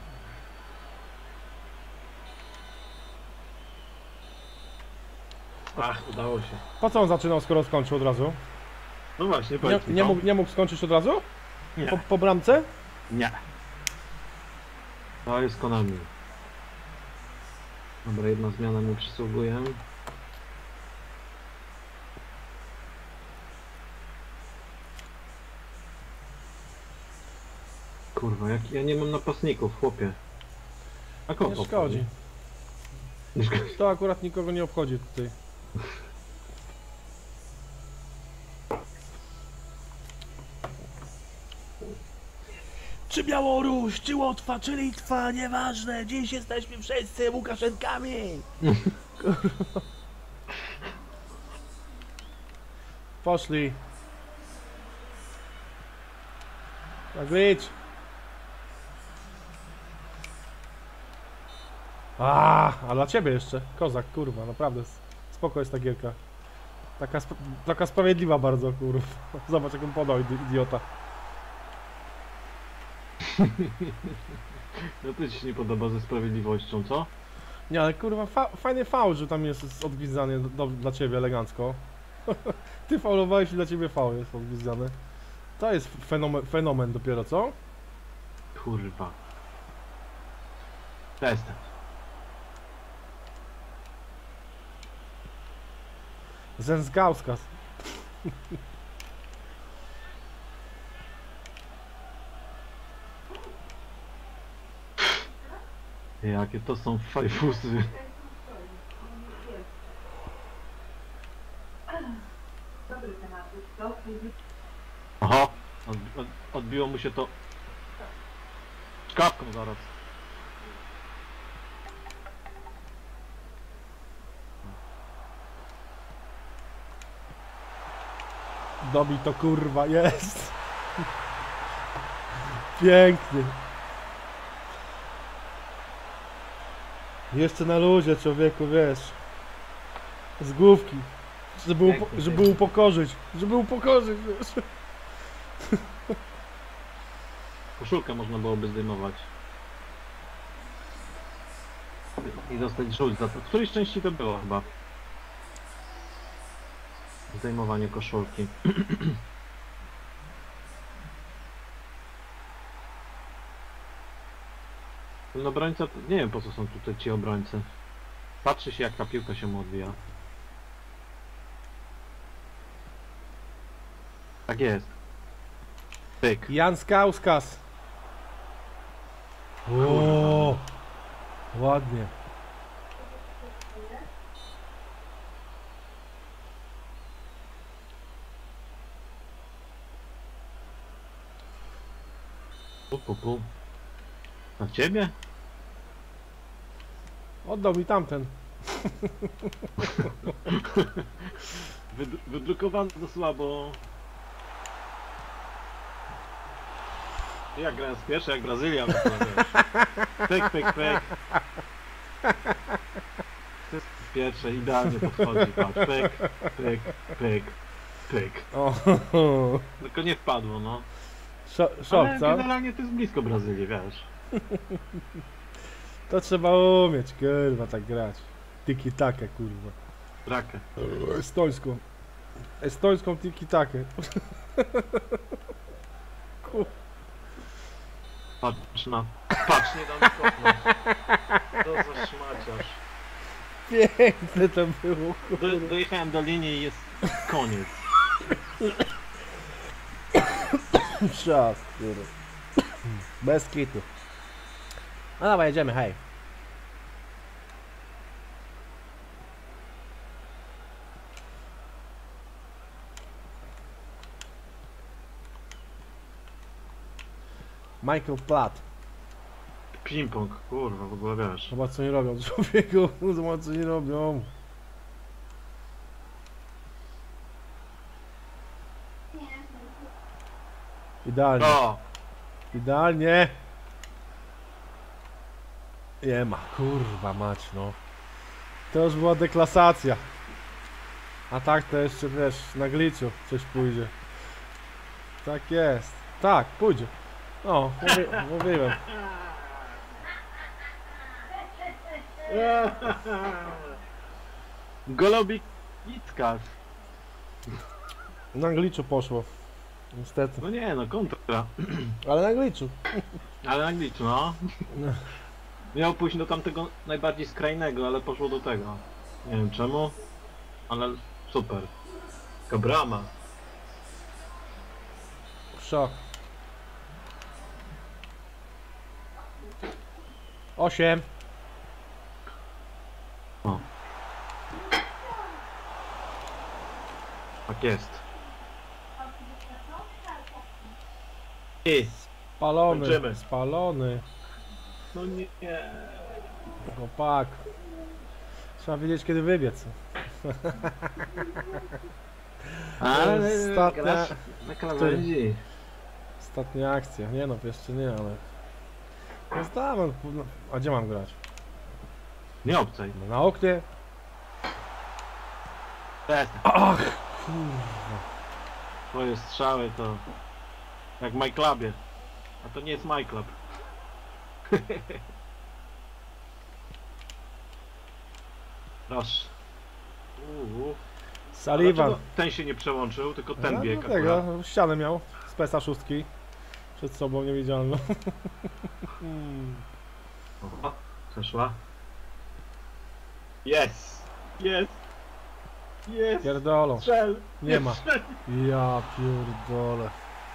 Ach, udało się. Po co on zaczynał, skoro skończył od razu? No właśnie, Nie, powiedz mi nie, to. mógł, nie mógł skończyć od razu? Nie. Po, po bramce? Nie. To jest Konami. Dobra, jedna zmiana mi przysługuje. Kurwa, jak ja nie mam napastników, chłopie. A kogo? Nie szkodzi. Nie szkodzi. To akurat nikogo nie obchodzi tutaj. Czy Białoruś, czy Łotwa, czy Litwa, nieważne, dziś jesteśmy wszyscy Łukaszenkami. Poszli. Na glitch. A, a dla ciebie jeszcze. Kozak, kurwa, naprawdę. s- Spoko jest ta gierka. Taka, sp taka sprawiedliwa bardzo, kurwa. Zobacz jak on podał, idi- idiota. No to ci się nie podoba ze sprawiedliwością, co? Nie, ale kurwa, fa fajny faul, że tam jest odgwizdany do, do, dla ciebie elegancko. Ty faulowałeś i dla ciebie faul jest odgwizdany. To jest fenomen, fenomen dopiero, co? Kurwa. Przestań. Zensgauskas. Jakie to są fajfusy. Aha, odbi od odbiło mu się to szkawką zaraz. Dobij to kurwa, jest! Pięknie. Jeszcze na luzie, człowieku, wiesz. Z główki. Żeby, upo Pięknie, żeby pięknie. upokorzyć. Żeby upokorzyć, wiesz. Koszulkę można byłoby zdejmować. I dostać żółć za to. W którejś części to było chyba? Zdejmowanie koszulki. Ten obrońca, to nie wiem po co są tutaj ci obrońcy. Patrzy się jak ta piłka się mu odbija. Tak jest. Pyk. Jan Skauskas. O, ładnie. Pu, pu, pu. Na ciebie? Oddał mi tamten. Wyd wydrukowano to słabo. Jak grałem z pierwszy, jak Brazylia. No to wiesz. Pyk, pyk, pyk. To jest pierwsze, idealnie podchodzi. Patrz, pyk, pyk, pyk, pyk. O, Tylko nie wpadło, no. Szo szok, Ale co? generalnie to jest blisko Brazylii, wiesz. To trzeba umieć, kurwa, tak grać. Tiki-takę, kurwa. Rakę. Estońską. Estońską tiki-takę. Kur... Patrz na... Patrz, nie dam kopnąć. To za szmaciarz. Piękne to było, Do, kurwa. dojechałem do linii i jest koniec. Czas, kurwa. Bez kitu. No dawaj, jedziemy, hej. Michael Platt. Ping-pong, kurwa, w ogóle wiesz. Zobacz co nie robią, człowieku. Zobacz co nie robią. Idealnie. O! Idealnie. Nie ma, kurwa mać, no. To już była deklasacja. A tak to jeszcze, wiesz, na gliczu coś pójdzie. Tak jest. Tak, pójdzie. O, mówi, mówiłem. Golobik Ickas. Na gliczu poszło. Niestety. No nie, no kontra. Ale na gliczu. Ale Angliczu, no. Miał pójść do tamtego najbardziej skrajnego, ale poszło do tego. Nie wiem czemu, ale super. Taka brama. Szok. Osiem. O. Tak jest. I. Spalony. Kończymy. Spalony. No nie. Chłopak. Trzeba wiedzieć kiedy wybiec. Ale Ostatnia- grasz na krawędzi. Ostatnia akcja. Nie no, jeszcze nie, ale... No zdałem. No, a gdzie mam grać? Nie obcej. No, na oknie? Przestań. Ach, kurwa. Twoje strzały to jak w MyClubie. A to nie jest MyClub. Proszę. Uuu. A Sullivan. dlaczego ten się nie przełączył, tylko ten No, bieg do akurat. tego, ścianę miał. Z P S A szóstki. Przed sobą niewidzialną. Oho, przeszła. Jest! Jest! Jest! Pierdolą. Strzel! Nie ma. Strzel! Ja pierdolę.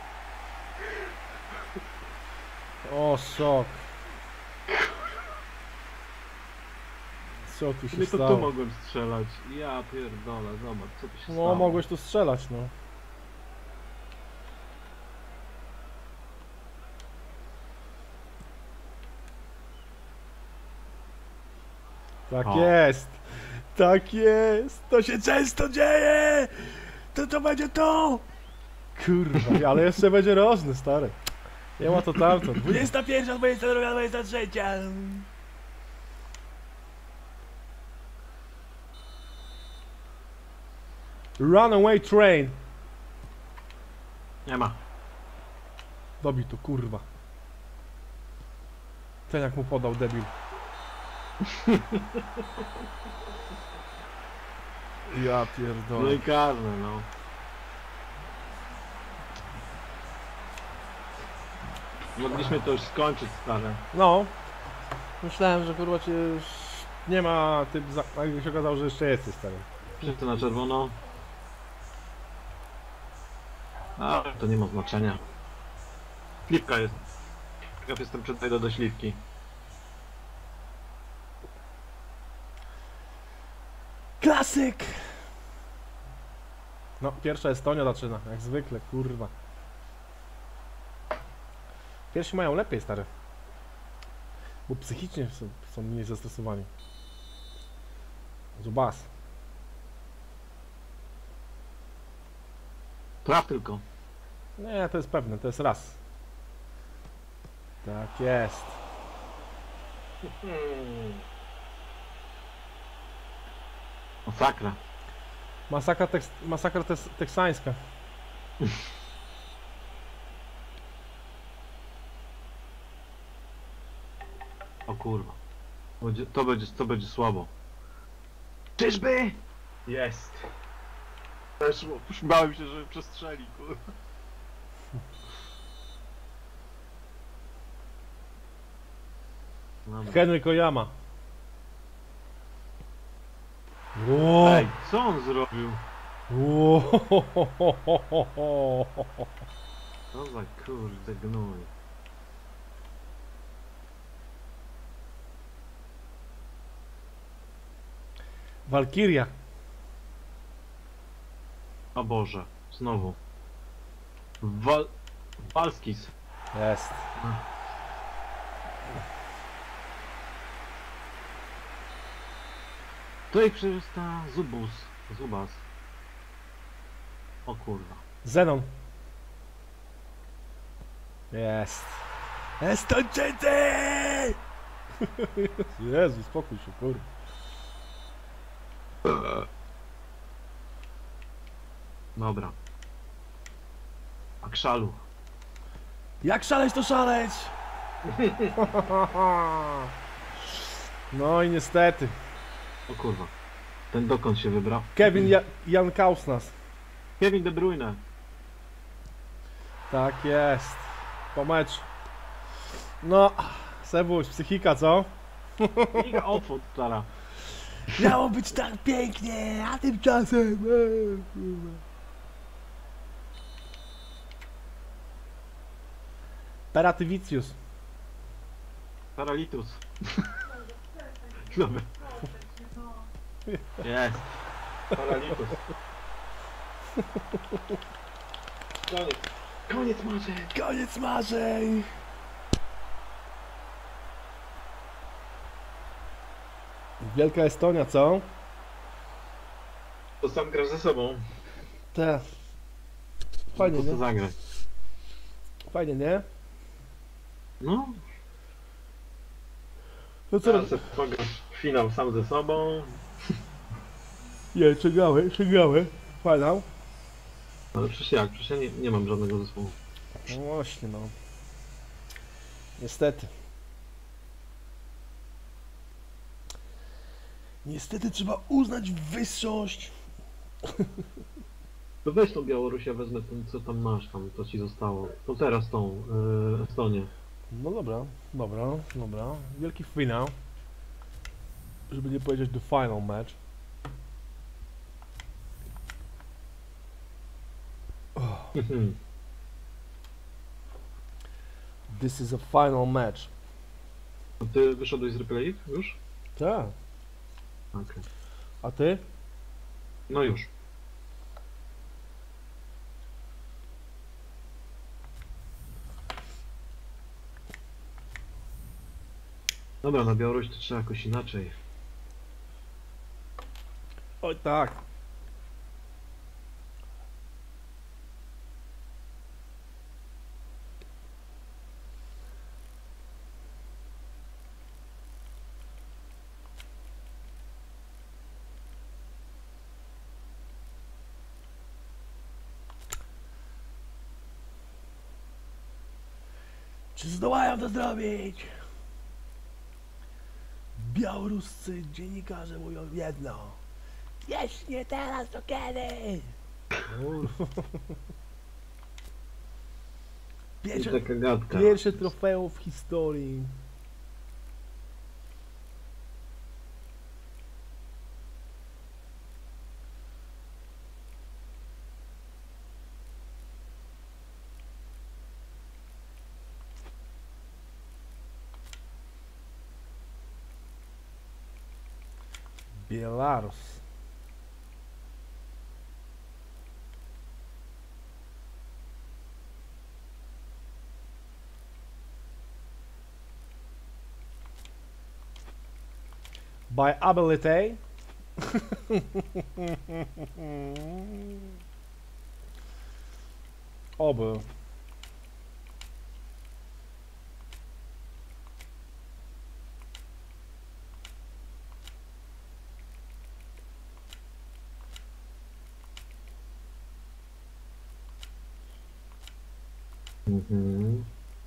O, szok. Co tu się Nie to tu stało? mogłem strzelać. Ja pierdolę, zobacz co tu się No, stało. mogłeś tu strzelać, no. Tak O. jest! Tak jest! To się często dzieje! To to będzie to! Kurwa, ale jeszcze będzie rożny, stary. Nie ma to tamto. dwudziesta pierwsza, dwudziesta druga, dwudziesta trzecia. Runaway train. Nie ma. Dobij tu, kurwa. Ten jak mu podał, debil. Ja No pierdolę. i karne, no. Mogliśmy to już skończyć, stare. No. Myślałem, że kurwa cię już nie ma typ za... A jak się okazało, że jeszcze jesteś stary. Wszyscy na czerwono. A to nie ma znaczenia. Śliwka jest. Ciekaw jestem, czy dojdę do śliwki. Klasyk! No, pierwsza Estonia zaczyna, jak zwykle, kurwa. Pierwsi mają lepiej, stary. Bo psychicznie są, są mniej zestresowani. Zubas. Traf tylko. Nie, to jest pewne, to jest raz. Tak jest. Masakra. Masakra, tekst, masakra tes, teksańska. O kurwa. Będzie, to będzie, to będzie słabo. Czyżby? Jest. Też bałem się, że przestrzeli, kurwa. Dobra. Henry Koyama. Wow. Ej, co on zrobił? Wow. Co za kurde gnój. Walkiria. O Boże, znowu. Wal... Walskis. Jest. Tutaj przeżysta Zubus. Zubas. O kurwa. Zenon. Jest. Estończycy! Jezu, spokój się, kurwa. Dobra. A krzalu. Jak szaleć, to szaleć! No i niestety. O kurwa. Ten dokąd się wybrał? Kevin ja Jan Kausnas. Kevin De Bruyne. Tak jest. Po meczu. No, Sebuś, psychika, co? Liga Otwód, stara. Miało być tak pięknie, a tymczasem... e, kurwa. Peratyvicius. Paralitus. Dobra. Jest. Paralitus. Koniec. Koniec marzeń. Koniec marzeń! Wielka Estonia, co? To sam grasz ze sobą. Te. Fajnie, Po co nie? zagrać? Fajnie, nie? No. No co Teraz robisz? sobie pograsz finał sam ze sobą. Nie, czekałem, czekałem. Fajna. Ale przecież jak? Przecież ja nie, nie mam żadnego zespołu. No właśnie, no. Niestety. Niestety trzeba uznać wyższość. To weź tą Białorusię, wezmę ten, co tam masz, tam, co ci zostało. To teraz tą yy, Estonię. No dobra, dobra, dobra. Wielki finał. Żeby nie powiedzieć the final match. Mhm. This is a final match. A ty wyszedłeś z replayów już? Tak. Okej. A ty? No już. Dobra, na Białoruś to trzeba jakoś inaczej. Oj tak. Czy zdołają to zrobić? Białoruscy dziennikarze mówią jedno. Jeśli nie teraz, to kiedy? I Pierwsze, taka gadka. pierwsze trofeum w historii. Belarus. By ability, Oby. Mhm.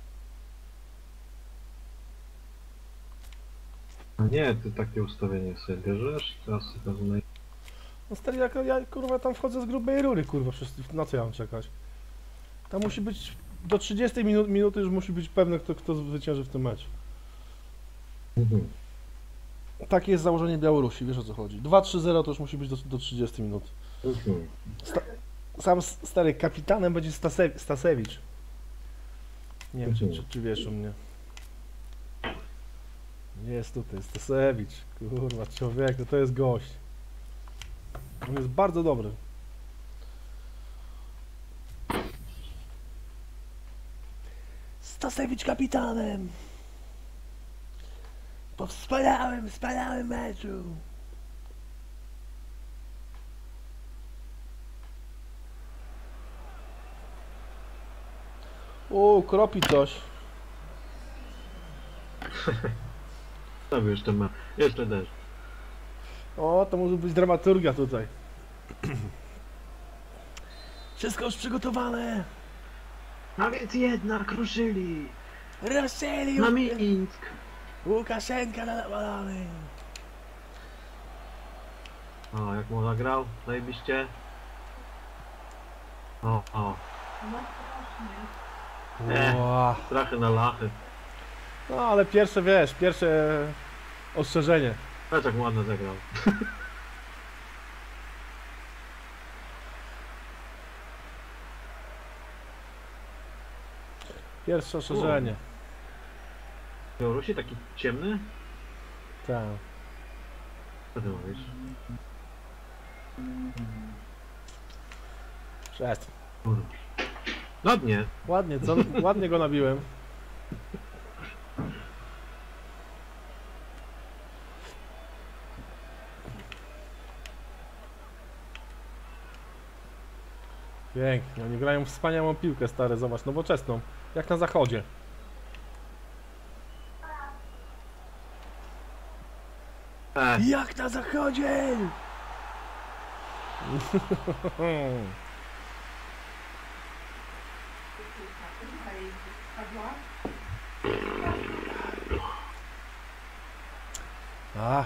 A nie, ty takie ustawienie sobie bierzesz, teraz sobie to No stary, jak ja kurwa tam wchodzę z grubej rury, kurwa, przecież na co ja mam czekać? Tam musi być, do trzydziestej minu minuty już musi być pewne, kto, kto zwycięży w tym meczu. Mhm. Takie jest założenie Białorusi, wiesz o co chodzi. dwa trzy zero to już musi być do, do trzydziestej minuty. Mhm. Sta sam s- stary, kapitanem będzie Stase Stasewicz. Nie wiem, czy, czy, czy wiesz o mnie. Jest tutaj, Stasewicz. Kurwa, człowieku, to jest gość. On jest bardzo dobry. Stasewicz kapitanem. Po wspaniałym, wspaniałym meczu. O, kropi coś. Co jeszcze ma? Jeszcze deszcz. O, to może być dramaturgia tutaj. Wszystko już przygotowane. A więc jednak ruszyli! Ruszyli Na już. Mińsk! Łukaszenka nadawalany. O, jak mu zagrał? Zajebiście. O, o. Nie. Ła. Strachy na lachy. No ale pierwsze, wiesz, pierwsze ostrzeżenie. Patrz jak ładnie zagrał. Pierwsze ostrzeżenie. Białorusi taki ciemny? Tak. Co ty mówisz? Przestań. Kurwa. Ładnie. Ładnie, co? Ładnie go nabiłem. Pięknie, oni grają wspaniałą piłkę, stare, zobacz, nowoczesną, jak na zachodzie. E, Jak na zachodzie! A.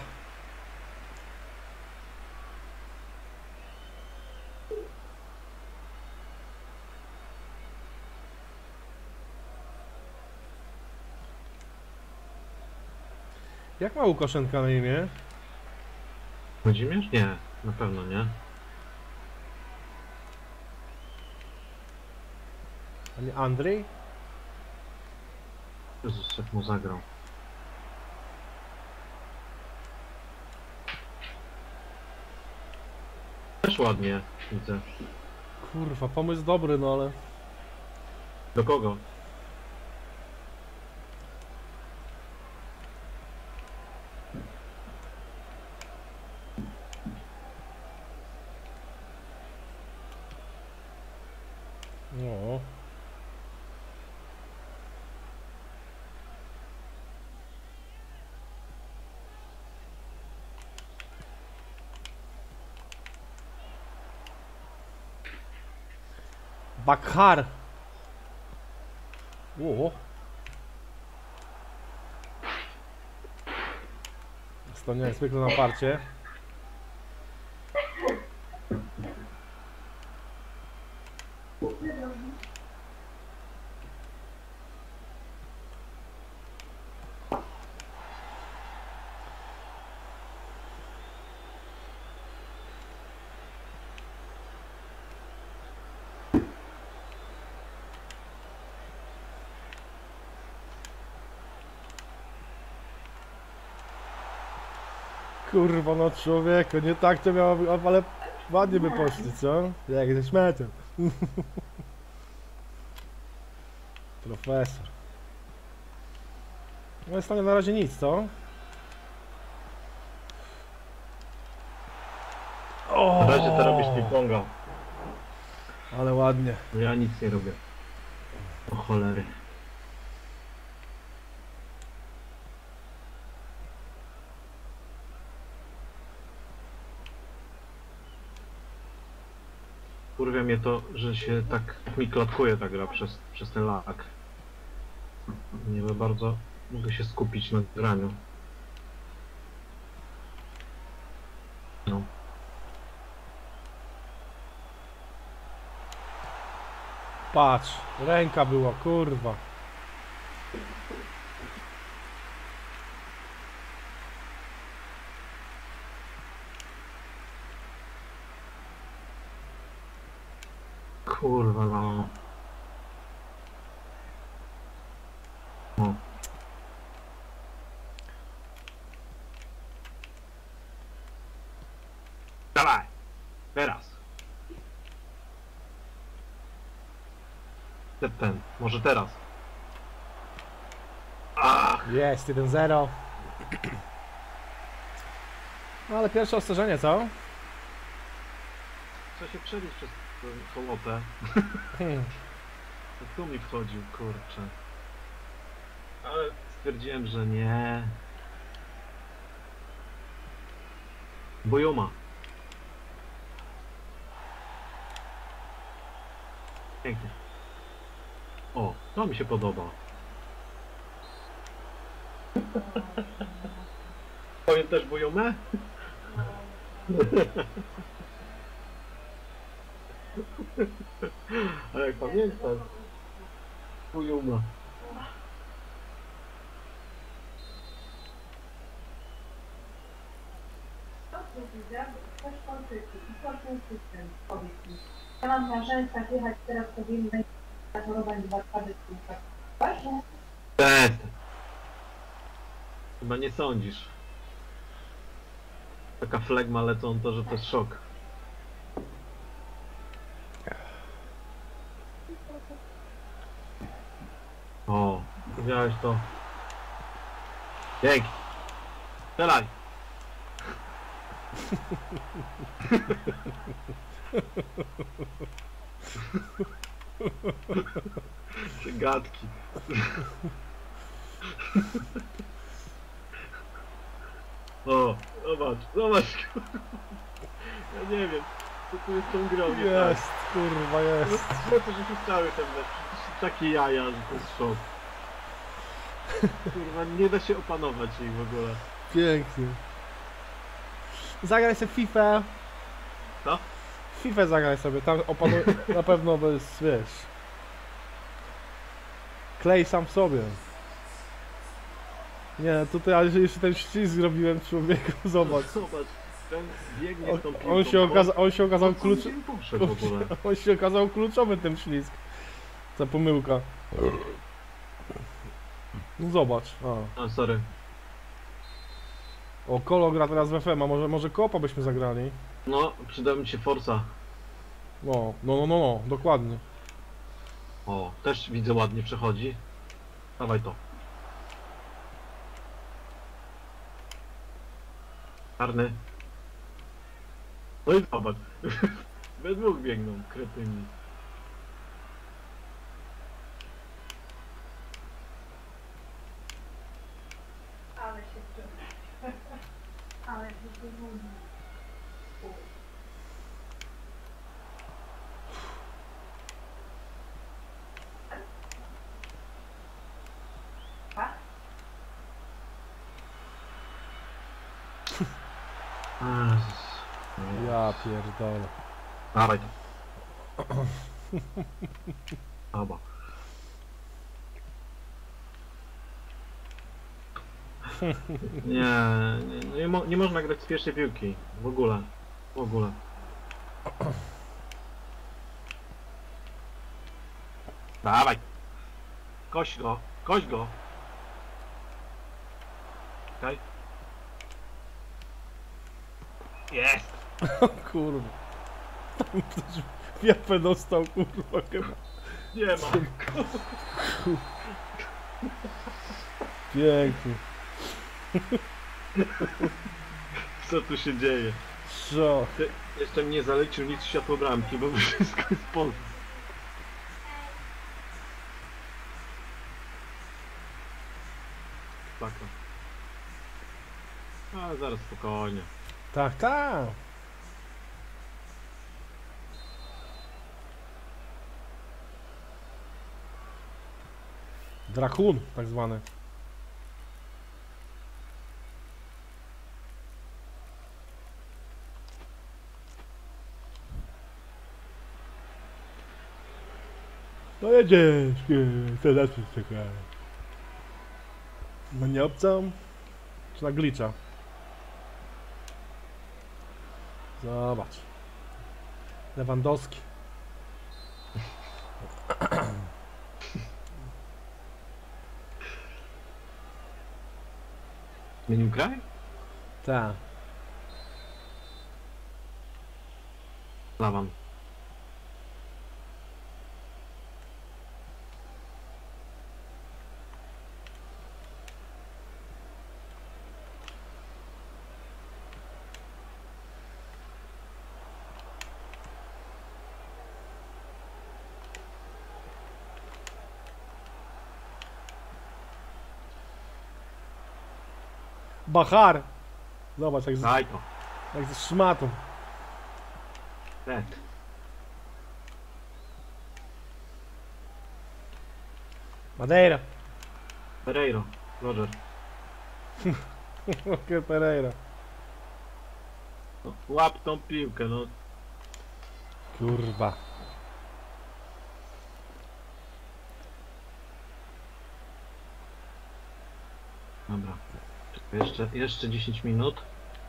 Jak ma Łukaszenka na imię? Włodzimierz? Nie, na pewno nie. A nie Andrzej? Jezus, jak mu zagrał. Też ładnie, widzę. Kurwa, pomysł dobry, no ale... Do kogo? No. Bakhar. O. Estonia jest zwykle na parcie. Kurwa, no człowieku, nie tak to miało być, ale ładnie by poszli, co? Jak ze śmieciem. Profesor. No jest na razie nic, co? ping-ponga. Ale ładnie. Ja nic nie robię. O cholery. Kurwia mnie to, że się tak mi klatkuje ta gra przez, przez ten lag. Nie za bardzo mogę się skupić na graniu. No. Patrz, ręka była, kurwa. Kurwa no. O. Dawaj! Teraz! Ten, ten, może teraz. Ach! Jest, jeden zero. No ale pierwsze ostrzeżenie, co? Trzeba się przebić przez tę hołotę. Hmm. Tu mi wchodził, kurczę. Ale stwierdziłem, że nie. Bojoma. Pięknie. O, to mi się podoba. Pamiętasz bojomę? A jak pamiętam, bojoma. Coś kończycie i kończę system, powiedz mi. Ja mam na rzęsach jechać teraz powinna zatorować dwa kady w tak. Ważne? Przestań. Chyba nie sądzisz. Taka flegma lecą, to że to jest szok. O, widziałeś to. Dzięki. Strzelaj. Te gadki. O, zobacz, zobacz. Ja nie wiem, co tu jest z tą grą. nie tak. Jest, kurwa, jest. No to, że się cały ten mecz. Takie jaja, że to jest szok. Kurwa, nie da się opanować ich w ogóle. Pięknie. Zagraj sobie FIFA. Co? FIFA zagraj sobie, tam opanuj, na pewno bez, wiesz. Klej sam w sobie. Nie, tutaj ale jeszcze ten ślizg zrobiłem, człowieku, zobacz. Zobacz, ten biegnie z tą On, piłką. on, się, okaza, on się okazał On klucz... sam nie poszedł w ogóle. On się okazał kluczowy ten ślizg. Ta pomyłka. No zobacz. A. A, sorry. O, Kolo gra teraz w F M, a może, może Kopa byśmy zagrali? No, przyda mi się Forza. No, no, no, no, no, dokładnie. O, też widzę ładnie przechodzi. Dawaj to. Czarny. No i zobacz. We dwóch biegną, kretyni. Ale się wciąga. Ale się wciąga. Jezus. Ja pierdolę. Dawaj to. Aba. Nie, nie, nie, mo nie można grać z pierwszej piłki. W ogóle. W ogóle. Dawaj. Koś go. Koś go. Okej. Jest. O kurwa. Tam ktoś wiapę dostał, kurwa, chyba. Nie ma. Pięknie. Co tu się dzieje? Co? Ty jeszcze mnie zalecił nic światło bramki, bo wszystko jest po... Taka. Ale zaraz spokojnie. Tak, tak. Drakun, tak zwany. No jedziesz, co za coś czeka. No nie obcą? Czy na glicza? Zobacz. Lewandowski. Zmienił kraj? Tak. Lawan. Bachar. Zobacz jak z, Daj to. jak ze szmatą. Red. Madeira. Pereiro. Roger. Okej, Pereira. No, łap tą piłkę, no. Kurwa. Dobra. Czekaj, Jeszcze, jeszcze dziesięć minut.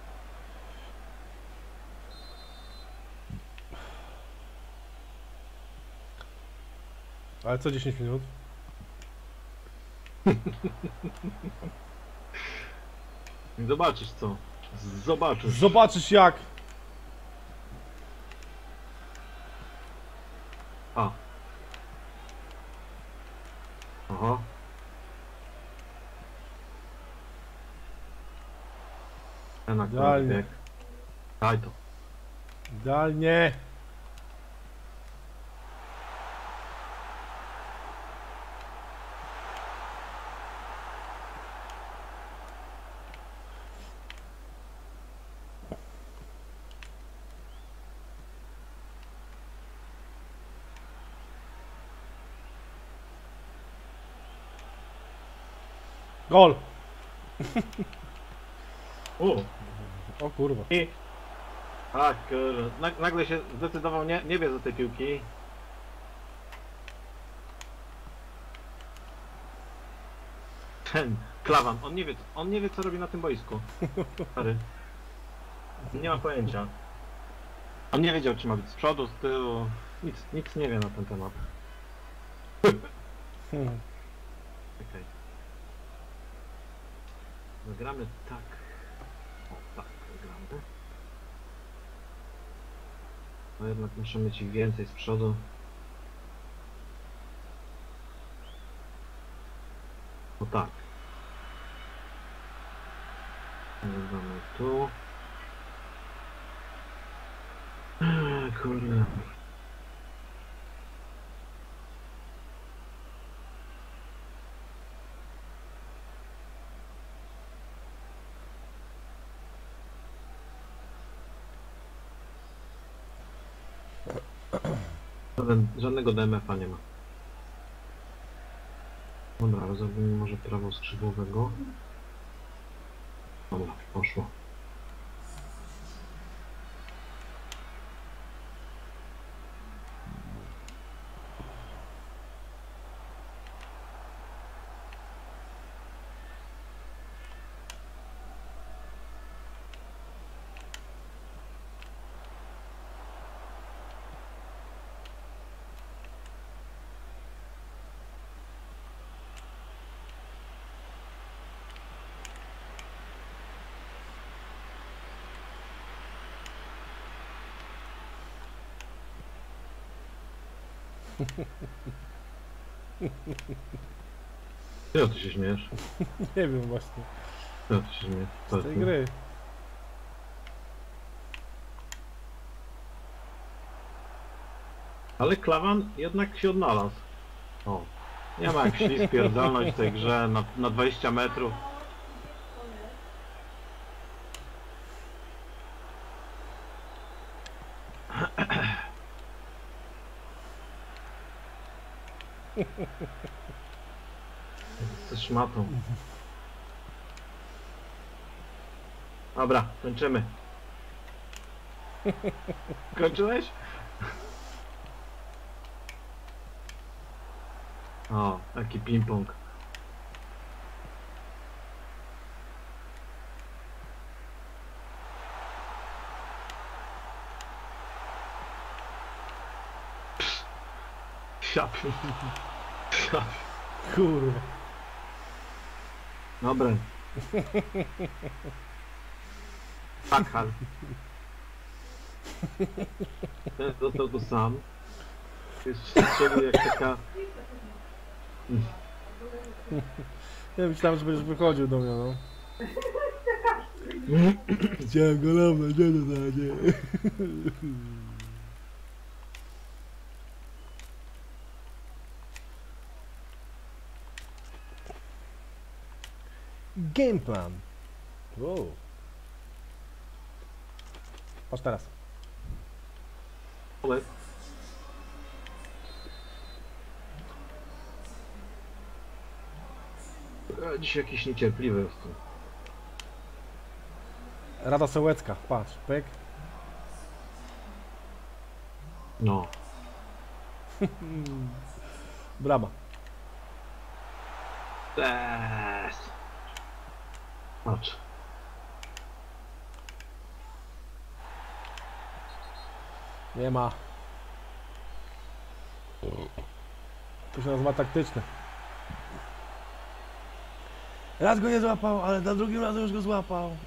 Ale co dziesięć minut? Zobaczysz co. Zobaczysz. Zobaczysz jak. A. Oho. Ten akurat Idealnie. bieg. Daj to. Idealnie. Gol. O. O kurwa. I... Ach, kurde. Nag- Nagle się zdecydował nie, nie wie do tej piłki. Ten Klawan, on nie wie, on nie wie co robi na tym boisku. Stary. Nie ma pojęcia. On nie wiedział czy ma być z przodu, z tyłu. Nic, nic nie wie na ten temat. Hmm. Okej. Zagramy tak. O, tak, zagramy. No jednak muszę mieć ich więcej z przodu. O tak. Zagramy tu. Eee, kurde. Żaden, żadnego D M F-a nie ma. Dobra, ale zrobimy może prawo skrzydłowego. Dobra, poszło. Czego ty się śmiejesz? Nie wiem właśnie. Czego ty się śmiejesz? Co Z tej ty? gry. Ale Klawan jednak się odnalazł. O. Nie ma jak ślizg pierdolność w tej grze na, na dwadzieścia metrów. Ze szmatą. Dobra, kończymy. Kończyłeś? O, taki ping-pong. Siapił. Siapił. Kurwa. Dobra. Pakhal. Ten został tu sam. Jest strzelił jak taka... Ja myślałem, że będziesz wychodził do mnie, no. Chciałem go lądać, nie to nie. Game plan. Wow. Patrz teraz. Ale... Ja dzisiaj jakiś niecierpliwy jestem. Rada Sołecka, patrz, pyk. No. Brama. Eee. Patrz. Nie ma. To się nazywa taktyczne. Raz go nie złapał, ale za drugim razem już go złapał.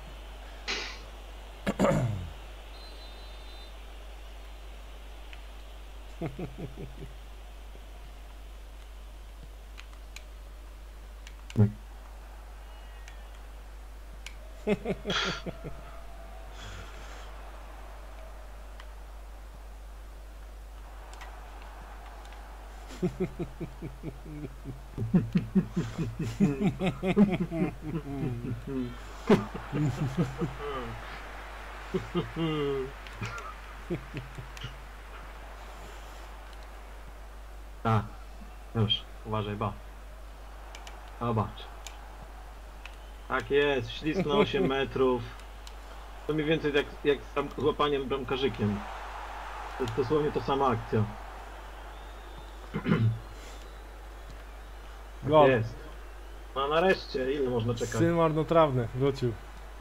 A, już, uważaj, ba. Zobacz. Tak jest, ślizg na osiem metrów. To mniej więcej jak, jak z tam złapaniem bramkarzykiem. To jest dosłownie to sama akcja. Gol. Jest. No nareszcie, ile można czekać? Syn marnotrawny, wrócił.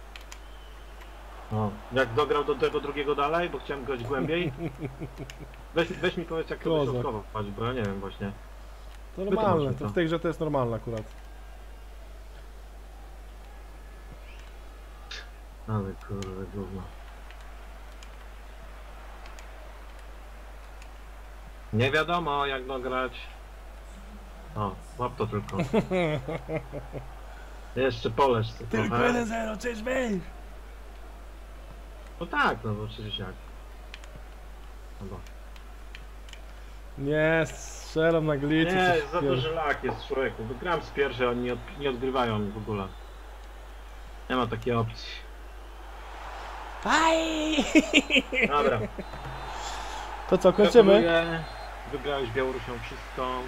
O, jak dograł do tego drugiego dalej, bo chciałem grać głębiej. Weź, weź mi powiedz jak to Kozak. wyśrodkować, bo ja nie wiem właśnie. To normalne, Wytłumaczmy to to. w tej grze to jest normalne akurat. Ale kurde, gówno. Nie wiadomo jak dograć. O, łap to tylko. Jeszcze polesz sobie Tylko trochę. jeden zero, czyż weź! No tak, no bo przecież jak. Dobra. Nie, strzelam na glicy. Nie, coś za pier- duży lak jest człowieku. Gram z pierwszej, oni nie, od, nie odgrywają w ogóle. Nie ma takiej opcji. Aj! Dobra. To co, kończymy? Gratuluję. Wygrałeś Białorusią wszystko.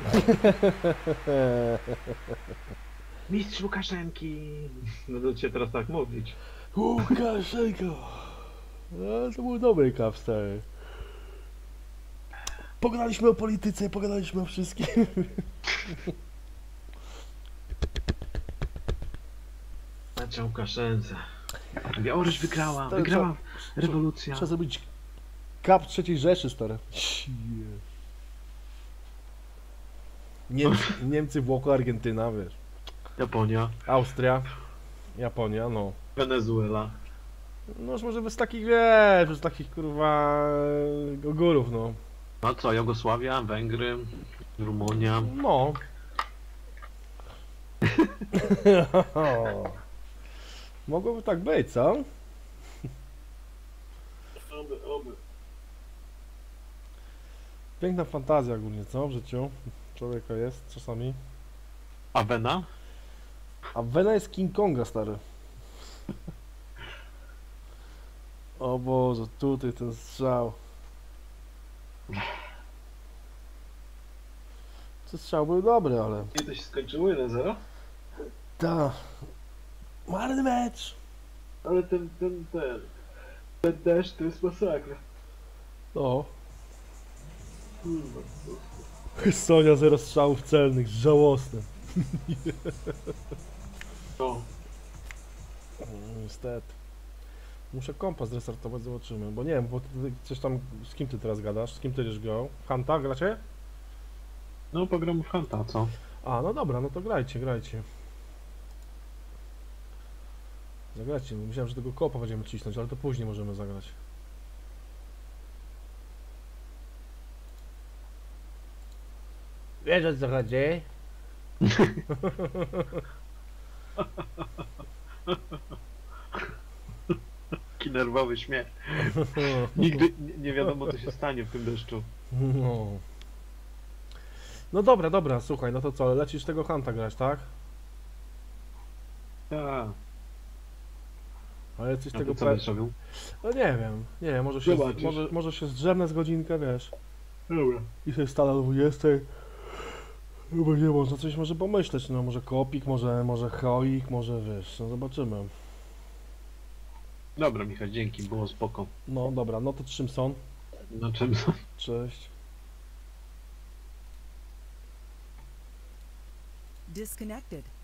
Mistrz Łukaszenki. No to cię teraz tak mówić. Łukaszenko! No, to był dobry kaw, stary. Pogadaliśmy o polityce, pogadaliśmy o wszystkim. Znaczy Łukaszence. Białoruś wygrała, To- wygrała to- rewolucja. Trzeba zrobić kap trzeciej Rzeszy, stary. Niemcy, Niemcy, Włochy, Argentyna, wiesz. Japonia, Austria, Japonia, no. Wenezuela. No już może bez takich, wiesz, bez takich kurwa ogórów, no. No co, Jugosławia, Węgry, Rumunia. No. Mogłoby tak być, co? Oby, oby. Piękna fantazja ogólnie, co w życiu człowieka jest czasami. A Vena? A Vena jest King Konga, stary. O Boże, tutaj ten strzał. Ten strzał był dobry, ale... I to się skończyło jeden zero? Ta. Marny mecz! Ale ten, ten, ten... Ten deszcz to jest masakra. No. Kurwa. Sonia zero strzałów celnych, żałosne. No. No, niestety. Muszę kompa zrestartować, zobaczymy, bo nie wiem, bo ty coś tam, z kim ty teraz gadasz? Z kim ty już grał? Hanta, gracie? No pogram w Hunta, co? A, no dobra, no to grajcie, grajcie. Zagrajcie, myślałem, że tego kopa będziemy cisnąć, ale to później możemy zagrać. Wiesz, o co chodzi? Taki nerwowy śmiech. Nigdy nie- nie wiadomo co się stanie w tym deszczu. No. No dobra, dobra, słuchaj, no to co, lecisz tego Hanta grać, tak? A, Ale coś a tego ty co pre... będziesz robił? No nie wiem, nie wiem, może się, Zobaczysz. może, może się zdrzemnę z godzinkę, wiesz, Dobra. i się stale o dwudziestej. Chyba nie można coś może pomyśleć, no może kopik, może, może heroik, może wiesz, no zobaczymy. Dobra Michał, dzięki, było spoko. No dobra, no to Trzymson, Na czym? cześć. Disconnected.